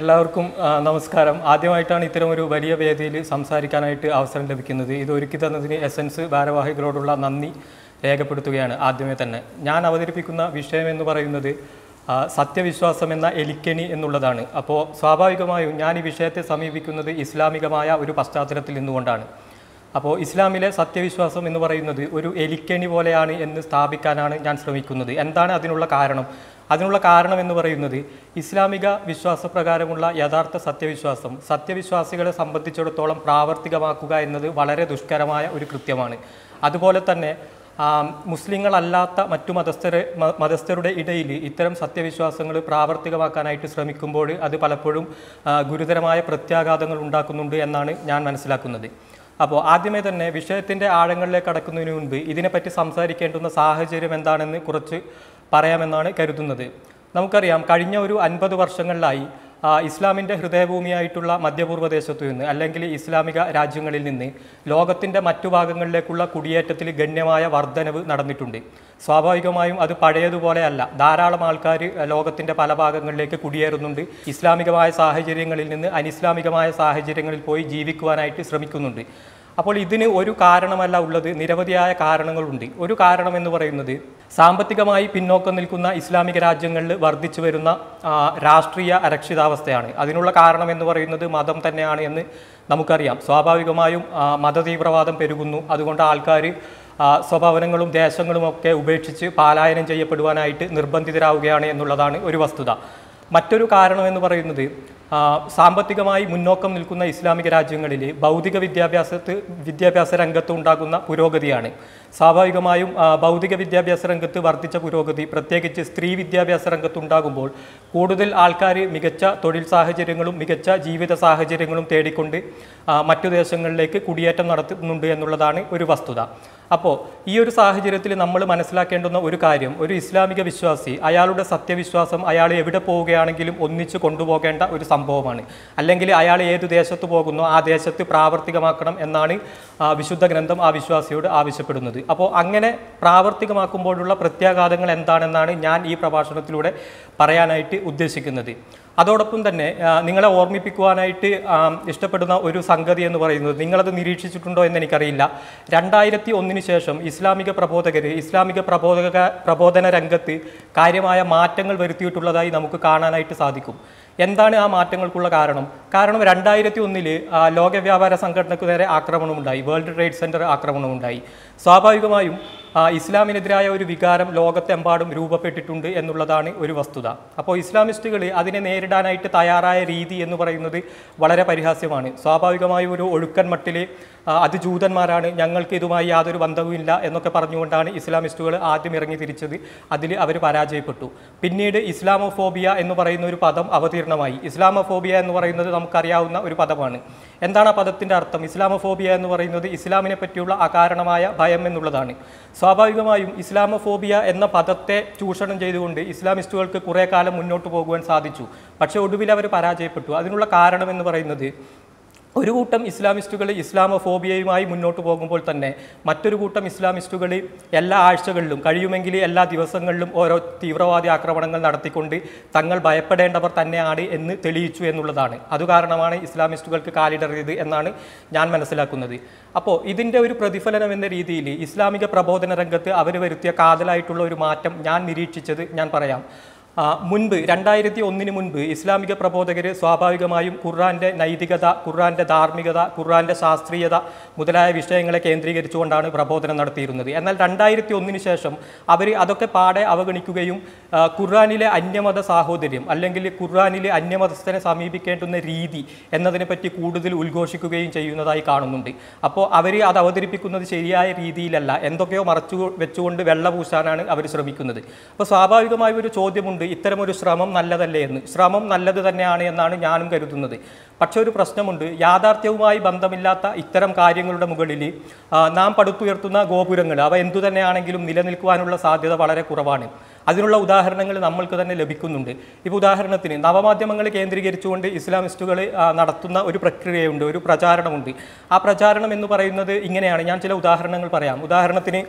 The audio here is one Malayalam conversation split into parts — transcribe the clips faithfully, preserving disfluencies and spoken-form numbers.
എല്ലാവർക്കും നമസ്കാരം. ആദ്യമായിട്ടാണ് ഇത്തരം ഒരു വലിയ വേദിയിൽ സംസാരിക്കാനായിട്ട് അവസരം ലഭിക്കുന്നത്. ഇത് ഒരുക്കി തന്നതിന് എസൻസ് ഭാരവാഹികളോടുള്ള നന്ദി രേഖപ്പെടുത്തുകയാണ്. ആദ്യമേ തന്നെ ഞാൻ അവതരിപ്പിക്കുന്ന വിഷയം എന്ന് പറയുന്നത് സത്യവിശ്വാസം എന്ന എലിക്കണി എന്നുള്ളതാണ്. അപ്പോൾ സ്വാഭാവികമായും ഞാൻ ഈ വിഷയത്തെ സമീപിക്കുന്നത് ഇസ്ലാമികമായ ഒരു പശ്ചാത്തലത്തിൽ നിന്നുകൊണ്ടാണ്. അപ്പോൾ ഇസ്ലാമിലെ സത്യവിശ്വാസം എന്ന് പറയുന്നത് ഒരു എലിക്കണി പോലെയാണ് എന്ന് സ്ഥാപിക്കാനാണ് ഞാൻ ശ്രമിക്കുന്നത്. എന്താണ് അതിനുള്ള കാരണം? അതിനുള്ള കാരണം എന്ന് പറയുന്നത് ഇസ്ലാമിക വിശ്വാസപ്രകാരമുള്ള യഥാർത്ഥ സത്യവിശ്വാസം സത്യവിശ്വാസികളെ സംബന്ധിച്ചിടത്തോളം പ്രാവർത്തികമാക്കുക എന്നത് വളരെ ദുഷ്കരമായ ഒരു കൃത്യമാണ്. അതുപോലെ തന്നെ മുസ്ലിങ്ങളല്ലാത്ത മറ്റു മതസ്ഥരെ മതസ്ഥരുടെ ഇടയിൽ ഇത്തരം സത്യവിശ്വാസങ്ങൾ പ്രാവർത്തികമാക്കാനായിട്ട് ശ്രമിക്കുമ്പോൾ അത് പലപ്പോഴും ഗുരുതരമായ പ്രത്യാഘാതങ്ങൾ ഉണ്ടാക്കുന്നുണ്ട് എന്നാണ് ഞാൻ മനസ്സിലാക്കുന്നത്. അപ്പോൾ ആദ്യമേ തന്നെ വിഷയത്തിൻ്റെ ആഴങ്ങളിലേക്ക് കടക്കുന്നതിന് മുൻപ് ഇതിനെപ്പറ്റി സംസാരിക്കേണ്ടുന്ന സാഹചര്യം എന്താണെന്ന് കുറച്ച് പറയാമെന്നാണ് കരുതുന്നത്. നമുക്കറിയാം, കഴിഞ്ഞ ഒരു അൻപത് വർഷങ്ങളിലായി ഇസ്ലാമിൻ്റെ ഹൃദയഭൂമിയായിട്ടുള്ള മധ്യപൂർവ്വദേശത്തു നിന്ന് അല്ലെങ്കിൽ ഇസ്ലാമിക രാജ്യങ്ങളിൽ നിന്ന് ലോകത്തിൻ്റെ മറ്റു ഭാഗങ്ങളിലേക്കുള്ള കുടിയേറ്റത്തിൽ ഗണ്യമായ വർധനവ് നടന്നിട്ടുണ്ട്. സ്വാഭാവികമായും അത് പഴയതുപോലെയല്ല. ധാരാളം ആൾക്കാർ ലോകത്തിൻ്റെ പല ഭാഗങ്ങളിലേക്ക് കുടിയേറുന്നുണ്ട്. ഇസ്ലാമികമായ സാഹചര്യങ്ങളിൽ നിന്ന് അനിസ്ലാമികമായ സാഹചര്യങ്ങളിൽ പോയി ജീവിക്കുവാനായിട്ട് ശ്രമിക്കുന്നുണ്ട്. അപ്പോൾ ഇതിന് ഒരു കാരണമല്ല ഉള്ളത്, നിരവധിയായ കാരണങ്ങളുണ്ട്. ഒരു കാരണം എന്ന് പറയുന്നത് സാമ്പത്തികമായി പിന്നോക്കം നിൽക്കുന്ന ഇസ്ലാമിക രാജ്യങ്ങളിൽ വർദ്ധിച്ചു വരുന്ന രാഷ്ട്രീയ അരക്ഷിതാവസ്ഥയാണ്. അതിനുള്ള കാരണം എന്ന് പറയുന്നത് മതം തന്നെയാണ് എന്ന് നമുക്കറിയാം. സ്വാഭാവികമായും മതതീവ്രവാദം പെരുകുന്നു. അതുകൊണ്ട് ആൾക്കാർ സ്വഭവനങ്ങളും ദേശങ്ങളുമൊക്കെ ഉപേക്ഷിച്ച് പലായനം ചെയ്യപ്പെടുവാനായിട്ട് നിർബന്ധിതരാവുകയാണ് എന്നുള്ളതാണ് ഒരു വസ്തുത. മറ്റൊരു കാരണം എന്ന് പറയുന്നത് സാമ്പത്തികമായി മുന്നോക്കം നിൽക്കുന്ന ഇസ്ലാമിക രാജ്യങ്ങളിൽ ഭൗതിക വിദ്യാഭ്യാസത്ത് വിദ്യാഭ്യാസ രംഗത്ത് ഉണ്ടാകുന്ന പുരോഗതിയാണ്. സ്വാഭാവികമായും ഭൗതിക വിദ്യാഭ്യാസ രംഗത്ത് വർദ്ധിച്ച പുരോഗതി പ്രത്യേകിച്ച് സ്ത്രീ വിദ്യാഭ്യാസ രംഗത്തുണ്ടാകുമ്പോൾ കൂടുതൽ ആൾക്കാർ മികച്ച തൊഴിൽ സാഹചര്യങ്ങളും മികച്ച ജീവിത സാഹചര്യങ്ങളും തേടിക്കൊണ്ട് മറ്റു ദേശങ്ങളിലേക്ക് കുടിയേറ്റം നടത്തുന്നുണ്ട് എന്നുള്ളതാണ് ഒരു വസ്തുത. അപ്പോൾ ഈ ഒരു സാഹചര്യത്തിൽ നമ്മൾ മനസ്സിലാക്കേണ്ടുന്ന ഒരു കാര്യം, ഒരു ഇസ്ലാമിക വിശ്വാസി അയാളുടെ സത്യവിശ്വാസം അയാൾ എവിടെ പോവുകയാണെങ്കിലും ഒന്നിച്ച് കൊണ്ടുപോകേണ്ട ഒരു സംഭവമാണ്. അല്ലെങ്കിൽ അയാൾ ഏത് ദേശത്ത് പോകുന്നോ ആ ദേശത്ത് പ്രാവർത്തികമാക്കണം എന്നാണ് വിശുദ്ധ ഗ്രന്ഥം ആ വിശ്വാസിയോട് ആവശ്യപ്പെടുന്നത്. അപ്പോൾ അങ്ങനെ പ്രാവർത്തികമാക്കുമ്പോഴുള്ള പ്രത്യാഘാതങ്ങൾ എന്താണെന്നാണ് ഞാൻ ഈ പ്രഭാഷണത്തിലൂടെ പറയാനായിട്ട് ഉദ്ദേശിക്കുന്നത്. അതോടൊപ്പം തന്നെ നിങ്ങളെ ഓർമ്മിപ്പിക്കുവാനായിട്ട് ഇഷ്ടപ്പെടുന്ന ഒരു സംഗതി എന്ന് പറയുന്നത്, നിങ്ങളത് നിരീക്ഷിച്ചിട്ടുണ്ടോ എന്ന് എനിക്കറിയില്ല, രണ്ടായിരത്തി ഒന്നിന് ശേഷം ഇസ്ലാമിക പ്രബോധകർ ഇസ്ലാമിക പ്രബോധക പ്രബോധന രംഗത്ത് കാര്യമായ മാറ്റങ്ങൾ വരുത്തിയിട്ടുള്ളതായി നമുക്ക് കാണാനായിട്ട് സാധിക്കും. എന്താണ് ആ മാറ്റങ്ങൾക്കുള്ള കാരണം? കാരണം രണ്ടായിരത്തി ഒന്നില് ലോക വ്യാപാര സംഘടനയ്ക്ക് നേരെ ആക്രമണമുണ്ടായി, വേൾഡ് ട്രേഡ് സെൻറ്റർ ആക്രമണമുണ്ടായി. സ്വാഭാവികമായും ഇസ്ലാമിനെതിരായ ഒരു വികാരം ലോകത്തെമ്പാടും രൂപപ്പെട്ടിട്ടുണ്ട് എന്നുള്ളതാണ് ഒരു വസ്തുത. അപ്പോൾ ഇസ്ലാമിസ്റ്റുകൾ അതിനെ നേരിടാനായിട്ട് തയ്യാറായ രീതി എന്ന് പറയുന്നത് വളരെ പരിഹാസ്യമാണ്. സ്വാഭാവികമായും ഒരു ഒഴുക്കൻ മട്ടിൽ അത് ജൂതന്മാരാണ്, ഞങ്ങൾക്ക് ഇതുമായി യാതൊരു ബന്ധവുമില്ല എന്നൊക്കെ പറഞ്ഞുകൊണ്ടാണ് ഇസ്ലാമിസ്റ്റുകൾ ആദ്യം ഇറങ്ങി തിരിച്ചത്. അതിൽ അവർ പരാജയപ്പെട്ടു. പിന്നീട് ഇസ്ലാമോഫോബിയ എന്ന് പറയുന്ന ഒരു പദം അവതീർണമായി. ഇസ്ലാമോഫോബിയ എന്ന് പറയുന്നത് നമുക്കറിയാവുന്ന ഒരു പദമാണ്. എന്താണ് ആ പദത്തിൻ്റെ അർത്ഥം? ഇസ്ലാമോഫോബിയ എന്ന് പറയുന്നത് ഇസ്ലാമിനെ പറ്റിയുള്ള അകാരണമായ ഭയം എന്നുള്ളതാണ്. സ്വാഭാവികമായും ഇസ്ലാമോഫോബിയ എന്ന പദത്തെ ചൂഷണം ചെയ്തുകൊണ്ട് ഇസ്ലാമിസ്റ്റുകൾക്ക് കുറേ കാലം മുന്നോട്ട് പോകുവാൻ സാധിച്ചു. പക്ഷേ ഒടുവിൽ അവർ പരാജയപ്പെട്ടു. അതിനുള്ള കാരണം എന്ന് പറയുന്നത് ഒരു കൂട്ടം ഇസ്ലാമിസ്റ്റുകൾ ഇസ്ലാമോഫോബിയയുമായി മുന്നോട്ട് പോകുമ്പോൾ തന്നെ മറ്റൊരു കൂട്ടം ഇസ്ലാമിസ്റ്റുകൾ എല്ലാ ആഴ്ചകളിലും കഴിയുമെങ്കിൽ എല്ലാ ദിവസങ്ങളിലും ഓരോ തീവ്രവാദി ആക്രമണങ്ങൾ നടത്തിക്കൊണ്ട് തങ്ങൾ ഭയപ്പെടേണ്ടവർ തന്നെയാണ് എന്ന് തെളിയിച്ചു എന്നുള്ളതാണ്. അതുകാരണമാണ് ഇസ്ലാമിസ്റ്റുകൾക്ക് കാലിടറിയത് എന്നാണ് ഞാൻ മനസ്സിലാക്കുന്നത്. അപ്പോൾ ഇതിൻ്റെ ഒരു പ്രതിഫലനം എന്ന രീതിയിൽ ഇസ്ലാമിക പ്രബോധന രംഗത്ത് അവർ വരുത്തിയ കാതലായിട്ടുള്ള ഒരു മാറ്റം ഞാൻ നിരീക്ഷിച്ചത് ഞാൻ പറയാം. മുൻപ് രണ്ടായിരത്തി ഒന്നിന് മുൻപ് ഇസ്ലാമിക പ്രബോധകർ സ്വാഭാവികമായും ഖുർആൻ്റെ നൈതികത, ഖുർആൻ്റെ ധാർമ്മികത, ഖുർആൻ്റെ ശാസ്ത്രീയത മുതലായ വിഷയങ്ങളെ കേന്ദ്രീകരിച്ചുകൊണ്ടാണ് പ്രബോധനം നടത്തിയിരുന്നത്. എന്നാൽ രണ്ടായിരത്തി ഒന്നിന് ശേഷം അവർ അതൊക്കെ പാടെ അവഗണിക്കുകയും ഖുർആനിലെ അന്യമത സാഹോദര്യം അല്ലെങ്കിൽ ഖുർആനിലെ അന്യമതസ്ഥനെ സമീപിക്കേണ്ടുന്ന രീതി എന്നതിനെപ്പറ്റി കൂടുതൽ ഉദ്ഘോഷിക്കുകയും ചെയ്യുന്നതായി കാണുന്നുണ്ട്. അപ്പോൾ അവർ അത് അവതരിപ്പിക്കുന്നത് ശരിയായ രീതിയിലല്ല, എന്തൊക്കെയോ മറച്ചു വെച്ചുകൊണ്ട് വെള്ള പൂശാനാണ് അവർ ശ്രമിക്കുന്നത്. അപ്പോൾ സ്വാഭാവികമായും ഒരു ചോദ്യമുണ്ട്, ഇത്തരമൊരു ശ്രമം നല്ലതല്ലേ എന്ന്. ശ്രമം നല്ലത് തന്നെയാണ് എന്നാണ് ഞാനും കരുതുന്നത്. പക്ഷെ ഒരു പ്രശ്നമുണ്ട്, യാഥാർത്ഥ്യവുമായി ബന്ധമില്ലാത്ത ഇത്തരം കാര്യങ്ങളുടെ മുകളിൽ നാം പടുത്തുയർത്തുന്ന ഗോപുരങ്ങൾ അവ എന്തു തന്നെയാണെങ്കിലും നിലനിൽക്കുവാനുള്ള സാധ്യത വളരെ കുറവാണ്. അതിനുള്ള ഉദാഹരണങ്ങൾ നമ്മൾക്ക് തന്നെ ലഭിക്കുന്നുണ്ട്. ഇപ്പോൾ ഉദാഹരണത്തിന് നവമാധ്യമങ്ങൾ കേന്ദ്രീകരിച്ചുകൊണ്ട് ഇസ്ലാമിസ്റ്റുകൾ നടത്തുന്ന ഒരു പ്രക്രിയയുണ്ട്, ഒരു പ്രചാരണമുണ്ട്. ആ പ്രചാരണം എന്ന് പറയുന്നത് ഇങ്ങനെയാണ്. ഞാൻ ചില ഉദാഹരണങ്ങൾ പറയാം. ഉദാഹരണത്തിന്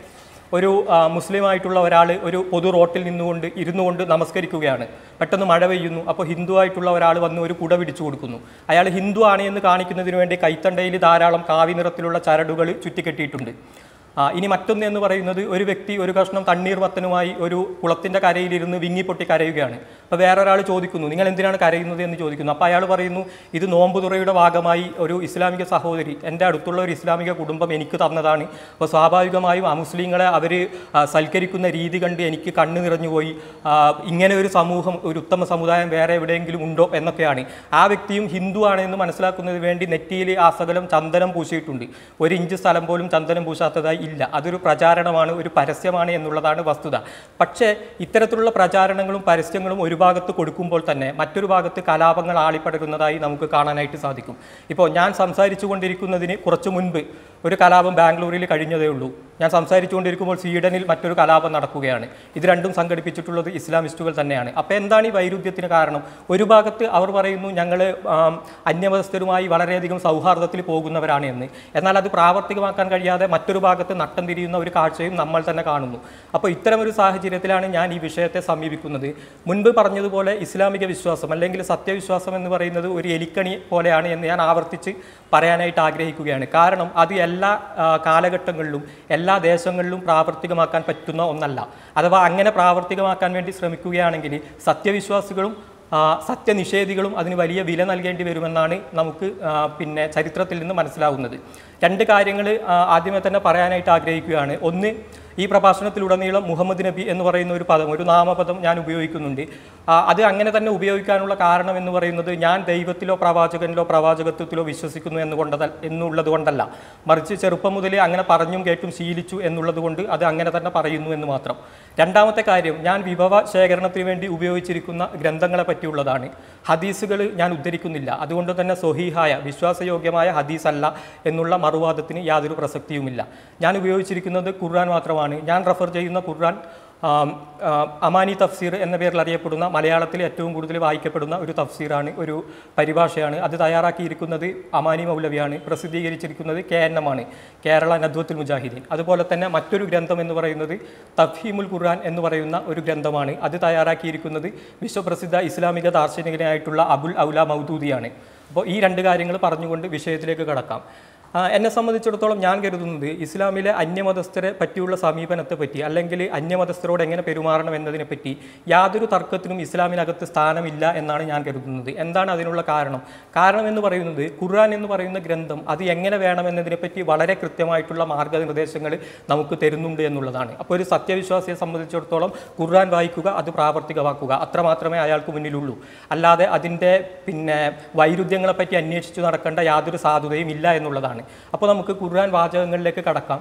ഒരു മുസ്ലിമായിട്ടുള്ള ഒരാൾ ഒരു പൊതു റോട്ടിൽ നിന്നുകൊണ്ട് ഇരുന്നുകൊണ്ട് നമസ്കരിക്കുകയാണ്. പെട്ടെന്ന് മഴ പെയ്യുന്നു. അപ്പോൾ ഹിന്ദു ആയിട്ടുള്ള ഒരാൾ വന്ന് ഒരു കുട പിടിച്ചു കൊടുക്കുന്നു. അയാൾ ഹിന്ദു ആണ് എന്ന് കാണിക്കുന്നതിന് വേണ്ടി കൈത്തണ്ടയിൽ ധാരാളം കാവി നിറത്തിലുള്ള ചരടുകൾ ചുറ്റിക്കെട്ടിയിട്ടുണ്ട്. ഇനി മറ്റൊന്ന് എന്ന് പറയുന്നത്, ഒരു വ്യക്തി ഒരു കഷ്ണം തണ്ണീർമത്തനുമായി ഒരു കുളത്തിൻ്റെ കരയിലിരുന്ന് വിങ്ങിപ്പൊട്ടി കരയുകയാണ്. അപ്പോൾ വേറൊരാൾ ചോദിക്കുന്നു, നിങ്ങൾ എന്തിനാണ് കരയുന്നത് എന്ന് ചോദിക്കുന്നു. അപ്പോൾ അയാൾ പറയുന്നു, ഇത് നോമ്പുതുറയുടെ ഭാഗമായി ഒരു ഇസ്ലാമിക സഹോദരി, എൻ്റെ അടുത്തുള്ള ഒരു ഇസ്ലാമിക കുടുംബം എനിക്ക് തന്നതാണ്. അപ്പോൾ സ്വാഭാവികമായും ആ മുസ്ലിങ്ങളെ അവർ സൽക്കരിക്കുന്ന രീതി കണ്ട് എനിക്ക് കണ്ണ് നിറഞ്ഞുപോയി. ഇങ്ങനെ ഒരു സമൂഹം, ഒരു ഉത്തമ സമുദായം വേറെ എവിടെയെങ്കിലും ഉണ്ടോ എന്നൊക്കെയാണ്. ആ വ്യക്തിയും ഹിന്ദു ആണെന്ന് മനസ്സിലാക്കുന്നതിന് വേണ്ടി നെറ്റിയിൽ ആ സകലം ചന്ദനം പൂശിയിട്ടുണ്ട്. ഒരു ഇഞ്ച് സ്ഥലം പോലും ചന്ദനം പൂശാത്തതായി ഇല്ല. അതൊരു പ്രചാരണമാണ്, ഒരു പരസ്യമാണ് എന്നുള്ളതാണ് വസ്തുത. പക്ഷേ ഇത്തരത്തിലുള്ള പ്രചാരണങ്ങളും പരസ്യങ്ങളും ഒരു ഭാഗത്ത് കൊടുക്കുമ്പോൾ തന്നെ മറ്റൊരു ഭാഗത്ത് കലാപങ്ങൾ ആളിപ്പടരുന്നതായി നമുക്ക് കാണാനായിട്ട് സാധിക്കും. ഇപ്പോൾ ഞാൻ സംസാരിച്ചു കൊണ്ടിരിക്കുന്നതിന് കുറച്ചു മുൻപ് ഒരു കലാപം ബാംഗ്ലൂരിൽ കഴിഞ്ഞതേ ഉള്ളൂ. ഞാൻ സംസാരിച്ചുകൊണ്ടിരിക്കുമ്പോൾ സ്വീഡനിൽ മറ്റൊരു കലാപം നടക്കുകയാണ്. ഇത് രണ്ടും സംഘടിപ്പിച്ചിട്ടുള്ളത് ഇസ്ലാമിസ്റ്റുകൾ തന്നെയാണ്. അപ്പോൾ എന്താണ് ഈ വൈരുദ്ധ്യത്തിന് കാരണം? ഒരു ഭാഗത്ത് അവർ പറയുന്നു ഞങ്ങൾ അന്യമതസ്ഥരുമായി വളരെയധികം സൗഹാർദ്ദത്തിൽ പോകുന്നവരാണ് എന്ന്. എന്നാൽ അത് പ്രാവർത്തികമാക്കാൻ കഴിയാതെ മറ്റൊരു ഭാഗത്ത് നട്ടം തിരിയുന്ന ഒരു കാഴ്ചയും നമ്മൾ തന്നെ കാണുന്നു. അപ്പോൾ ഇത്തരമൊരു സാഹചര്യത്തിലാണ് ഞാൻ ഈ വിഷയത്തെ സമീപിക്കുന്നത്. മുൻപ് പറഞ്ഞതുപോലെ ഇസ്ലാമിക വിശ്വാസം അല്ലെങ്കിൽ സത്യവിശ്വാസം എന്ന് പറയുന്നത് ഒരു എലിക്കണി പോലെയാണ് എന്ന് ഞാൻ ആവർത്തിച്ച് പറയാനായിട്ട് ആഗ്രഹിക്കുകയാണ്. കാരണം അത് എല്ലാ കാലഘട്ടങ്ങളിലും എല്ലാ ദേശങ്ങളിലും പ്രാവർത്തികമാക്കാൻ പറ്റുന്ന ഒന്നല്ല. അഥവാ അങ്ങനെ പ്രാവർത്തികമാക്കാൻ വേണ്ടി ശ്രമിക്കുകയാണെങ്കിൽ സത്യവിശ്വാസികളും സത്യനിഷേധികളും അതിന് വലിയ വില നൽകേണ്ടി വരുമെന്നാണ് നമുക്ക് പിന്നെ ചരിത്രത്തിൽ നിന്ന് മനസ്സിലാവുന്നത്. രണ്ട് കാര്യങ്ങൾ ആദ്യമേ തന്നെ പറയാനായിട്ട് ആഗ്രഹിക്കുകയാണ്. ഒന്ന്, ഈ പ്രഭാഷണത്തിലുടനീളം മുഹമ്മദ് നബി എന്ന് പറയുന്ന ഒരു പദം, ഒരു നാമപദം ഞാൻ ഉപയോഗിക്കുന്നുണ്ട്. അത് അങ്ങനെ തന്നെ ഉപയോഗിക്കാനുള്ള കാരണം എന്ന് പറയുന്നത് ഞാൻ ദൈവത്തിലോ പ്രവാചകനിലോ പ്രവാചകത്വത്തിലോ വിശ്വസിക്കുന്നു എന്നുകൊണ്ട എന്നുള്ളത് കൊണ്ടല്ല, മറിച്ച് ചെറുപ്പം മുതലേ അങ്ങനെ പറഞ്ഞും കേട്ടും ശീലിച്ചു എന്നുള്ളത് കൊണ്ട് അത് അങ്ങനെ തന്നെ പറയുന്നു എന്ന് മാത്രം. രണ്ടാമത്തെ കാര്യം, ഞാൻ വിഭവ ശേഖരണത്തിന് വേണ്ടി ഉപയോഗിച്ചിരിക്കുന്ന ഗ്രന്ഥങ്ങളെ പറ്റിയുള്ളതാണ്. ഹദീസുകൾ ഞാൻ ഉദ്ധരിക്കുന്നില്ല. അതുകൊണ്ട് തന്നെ സ്വഹീഹായ വിശ്വാസയോഗ്യമായ ഹദീസ് അല്ല എന്നുള്ള മറുവാദത്തിന് യാതൊരു പ്രസക്തിയുമില്ല. ഞാൻ ഉപയോഗിച്ചിരിക്കുന്നത് ഖുർആൻ മാത്രമാണ്. ഞാൻ റെഫർ ചെയ്യുന്ന ഖുർആൻ അമാനി തഫ്സീർ എന്ന പേരിൽ അറിയപ്പെടുന്ന മലയാളത്തിൽ ഏറ്റവും കൂടുതൽ വായിക്കപ്പെടുന്ന ഒരു തഫ്സീറാണ്, ഒരു പരിഭാഷയാണ്. അത് തയ്യാറാക്കിയിരിക്കുന്നത് അമാനി മൗലവിയാണ്. പ്രസിദ്ധീകരിച്ചിരിക്കുന്നത് കെ എൻ എം ആണ്, കേരള നദ്വത്തുൽ മുജാഹിദീൻ. അതുപോലെ തന്നെ മറ്റൊരു ഗ്രന്ഥം എന്ന് പറയുന്നത് തഫ്ഹീമുൽ ഖുർആൻ എന്ന് പറയുന്ന ഒരു ഗ്രന്ഥമാണ്. അത് തയ്യാറാക്കിയിരിക്കുന്നത് വിശ്വപ്രസിദ്ധ ഇസ്ലാമിക ദാർശനികനായിട്ടുള്ള അബുൽ ഔല മൗദൂദിയാണ്. അപ്പോൾ ഈ രണ്ട് കാര്യങ്ങൾ പറഞ്ഞുകൊണ്ട് വിഷയത്തിലേക്ക് കടക്കാം. എന്നെ സംബന്ധിച്ചിടത്തോളം ഞാൻ കരുതുന്നത് ഇസ്ലാമിലെ അന്യമതസ്ഥരെ പറ്റിയുള്ള സമീപനത്തെ പറ്റി അല്ലെങ്കിൽ അന്യമതസ്ഥരോട് എങ്ങനെ പെരുമാറണം എന്നതിനെപ്പറ്റി യാതൊരു തർക്കത്തിനും ഇസ്ലാമിനകത്ത് സ്ഥാനമില്ല എന്നാണ് ഞാൻ കരുതുന്നത്. എന്താണ് അതിനുള്ള കാരണം? കാരണം എന്ന് പറയുന്നത് ഖുർആൻ എന്ന് പറയുന്ന ഗ്രന്ഥം അത് എങ്ങനെ വേണം എന്നതിനെപ്പറ്റി വളരെ കൃത്യമായിട്ടുള്ള മാർഗ്ഗനിർദ്ദേശങ്ങൾ നമുക്ക് തരുന്നുണ്ട് എന്നുള്ളതാണ്. അപ്പോൾ ഒരു സത്യവിശ്വാസിയെ സംബന്ധിച്ചിടത്തോളം ഖുർആൻ വായിക്കുക, അത് പ്രാവർത്തികമാക്കുക, അത്ര മാത്രമേ അയാൾക്ക് മുന്നിലുള്ളൂ. അല്ലാതെ അതിൻ്റെ പിന്നെ വൈരുദ്ധ്യങ്ങളെപ്പറ്റി അന്വേഷിച്ച് നടക്കേണ്ട യാതൊരു സാധുതയും ഇല്ല എന്നുള്ളതാണ്. അപ്പോൾ നമുക്ക് ഖുർആൻ വാചകങ്ങളിലേക്ക് കടക്കാം.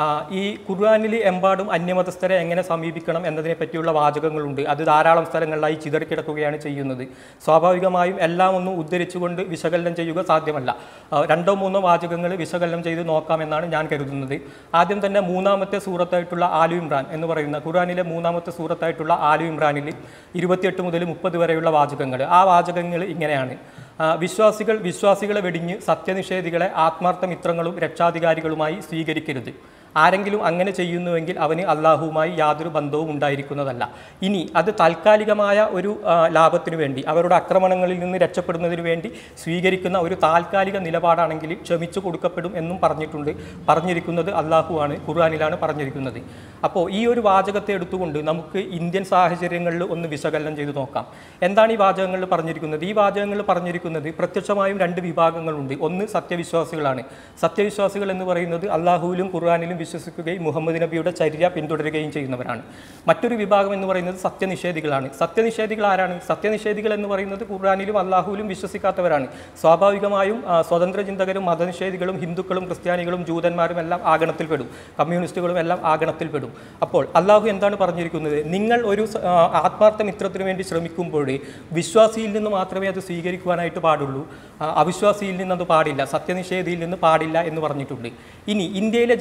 ഈ ഖുർആനിൽ എമ്പാടും അന്യമതസ്ഥരെ എങ്ങനെ സമീപിക്കണം എന്നതിനെ പറ്റിയുള്ള വാചകങ്ങളുണ്ട്. അത് ധാരാളം സ്ഥലങ്ങളിലായി ചിതറിക്കിടക്കുകയാണ് ചെയ്യുന്നത്. സ്വാഭാവികമായും എല്ലാം ഒന്നും ഉദ്ധരിച്ചുകൊണ്ട് വിശകലനം ചെയ്യുക സാധ്യമല്ല. രണ്ടോ മൂന്നോ വാചകങ്ങൾ വിശകലനം ചെയ്ത് നോക്കാമെന്നാണ് ഞാൻ കരുതുന്നത്. ആദ്യം തന്നെ മൂന്നാമത്തെ സൂറത്തായിട്ടുള്ള ആലു ഇമ്രാൻ എന്ന് പറയുന്ന ഖുർആനിലെ മൂന്നാമത്തെ സൂറത്തായിട്ടുള്ള ആലു ഇമ്രാനിൽ ഇരുപത്തിയെട്ട് മുതൽ മുപ്പത് വരെയുള്ള വാചകങ്ങൾ, ആ വാചകങ്ങൾ ഇങ്ങനെയാണ്: വിശ്വാസികൾ വിശ്വാസികളെ വെടിഞ്ഞ് സത്യനിഷേധികളെ ആത്മാർത്ഥ മിത്രങ്ങളും രക്ഷാധികാരികളുമായി സ്വീകരിക്കരുത്. ആരെങ്കിലും അങ്ങനെ ചെയ്യുന്നുവെങ്കിൽ അവന് അള്ളാഹുവുമായി യാതൊരു ബന്ധവും ഉണ്ടായിരിക്കുന്നതല്ല. ഇനി അത് താൽക്കാലികമായ ഒരു ലാഭത്തിനു വേണ്ടി, അവരുടെ ആക്രമണങ്ങളിൽ നിന്ന് രക്ഷപ്പെടുന്നതിന് വേണ്ടി സ്വീകരിക്കുന്ന ഒരു താൽക്കാലിക നിലപാടാണെങ്കിൽ ക്ഷമിച്ചു കൊടുക്കപ്പെടും എന്നും പറഞ്ഞിട്ടുണ്ട്. പറഞ്ഞിരിക്കുന്നത് അള്ളാഹുവാണ്, ഖുർആനിലാണ് പറഞ്ഞിരിക്കുന്നത്. അപ്പോൾ ഈ ഒരു വാചകത്തെ എടുത്തുകൊണ്ട് നമുക്ക് ഇന്ത്യൻ സാഹചര്യങ്ങളിൽ ഒന്ന് വിശകലനം ചെയ്ത് നോക്കാം. എന്താണ് ഈ വാചകങ്ങളിൽ പറഞ്ഞിരിക്കുന്നത്? ഈ വാചകങ്ങളിൽ പറഞ്ഞിരിക്കുന്നത് പ്രത്യക്ഷമായും രണ്ട് വിഭാഗങ്ങളുണ്ട്. ഒന്ന് സത്യവിശ്വാസികളാണ്. സത്യവിശ്വാസികൾ എന്ന് പറയുന്നത് അള്ളാഹുവിലും ഖുർആനിലും വിശ്വസിക്കുകയും മുഹമ്മദ് നബിയുടെ ചര്യ പിന്തുടരുകയും ചെയ്യുന്നവരാണ്. മറ്റൊരു വിഭാഗം എന്ന് പറയുന്നത് സത്യനിഷേധികളാണ്. സത്യനിഷേധികൾ ആരാണ്? സത്യനിഷേധികൾ എന്ന് പറയുന്നത് ഖുർആനിലും അള്ളാഹുവിലും വിശ്വസിക്കാത്തവരാണ്. സ്വാഭാവികമായും സ്വതന്ത്ര ചിന്തകരും മതനിഷേധികളും ഹിന്ദുക്കളും ക്രിസ്ത്യാനികളും ജൂതന്മാരും എല്ലാം ആ ഗണത്തിൽപ്പെടും, കമ്മ്യൂണിസ്റ്റുകളും എല്ലാം ആ ഗണത്തിൽപ്പെടും. അപ്പോൾ അള്ളാഹു എന്താണ് പറഞ്ഞിരിക്കുന്നത്? നിങ്ങൾ ഒരു ആത്മാർത്ഥ മിത്രത്തിന് വേണ്ടി ശ്രമിക്കുമ്പോൾ വിശ്വാസിയിൽ നിന്ന് മാത്രമേ അത് സ്വീകരിക്കുവാനായിട്ട് പാടുള്ളൂ, അവിശ്വാസിയിൽ നിന്ന് അത് പാടില്ല, സത്യനിഷേധിയിൽ നിന്ന് പാടില്ല എന്ന് പറഞ്ഞിട്ടുണ്ട്. ഇനി ഇന്ത്യയിലെ ജനസംഖ്യ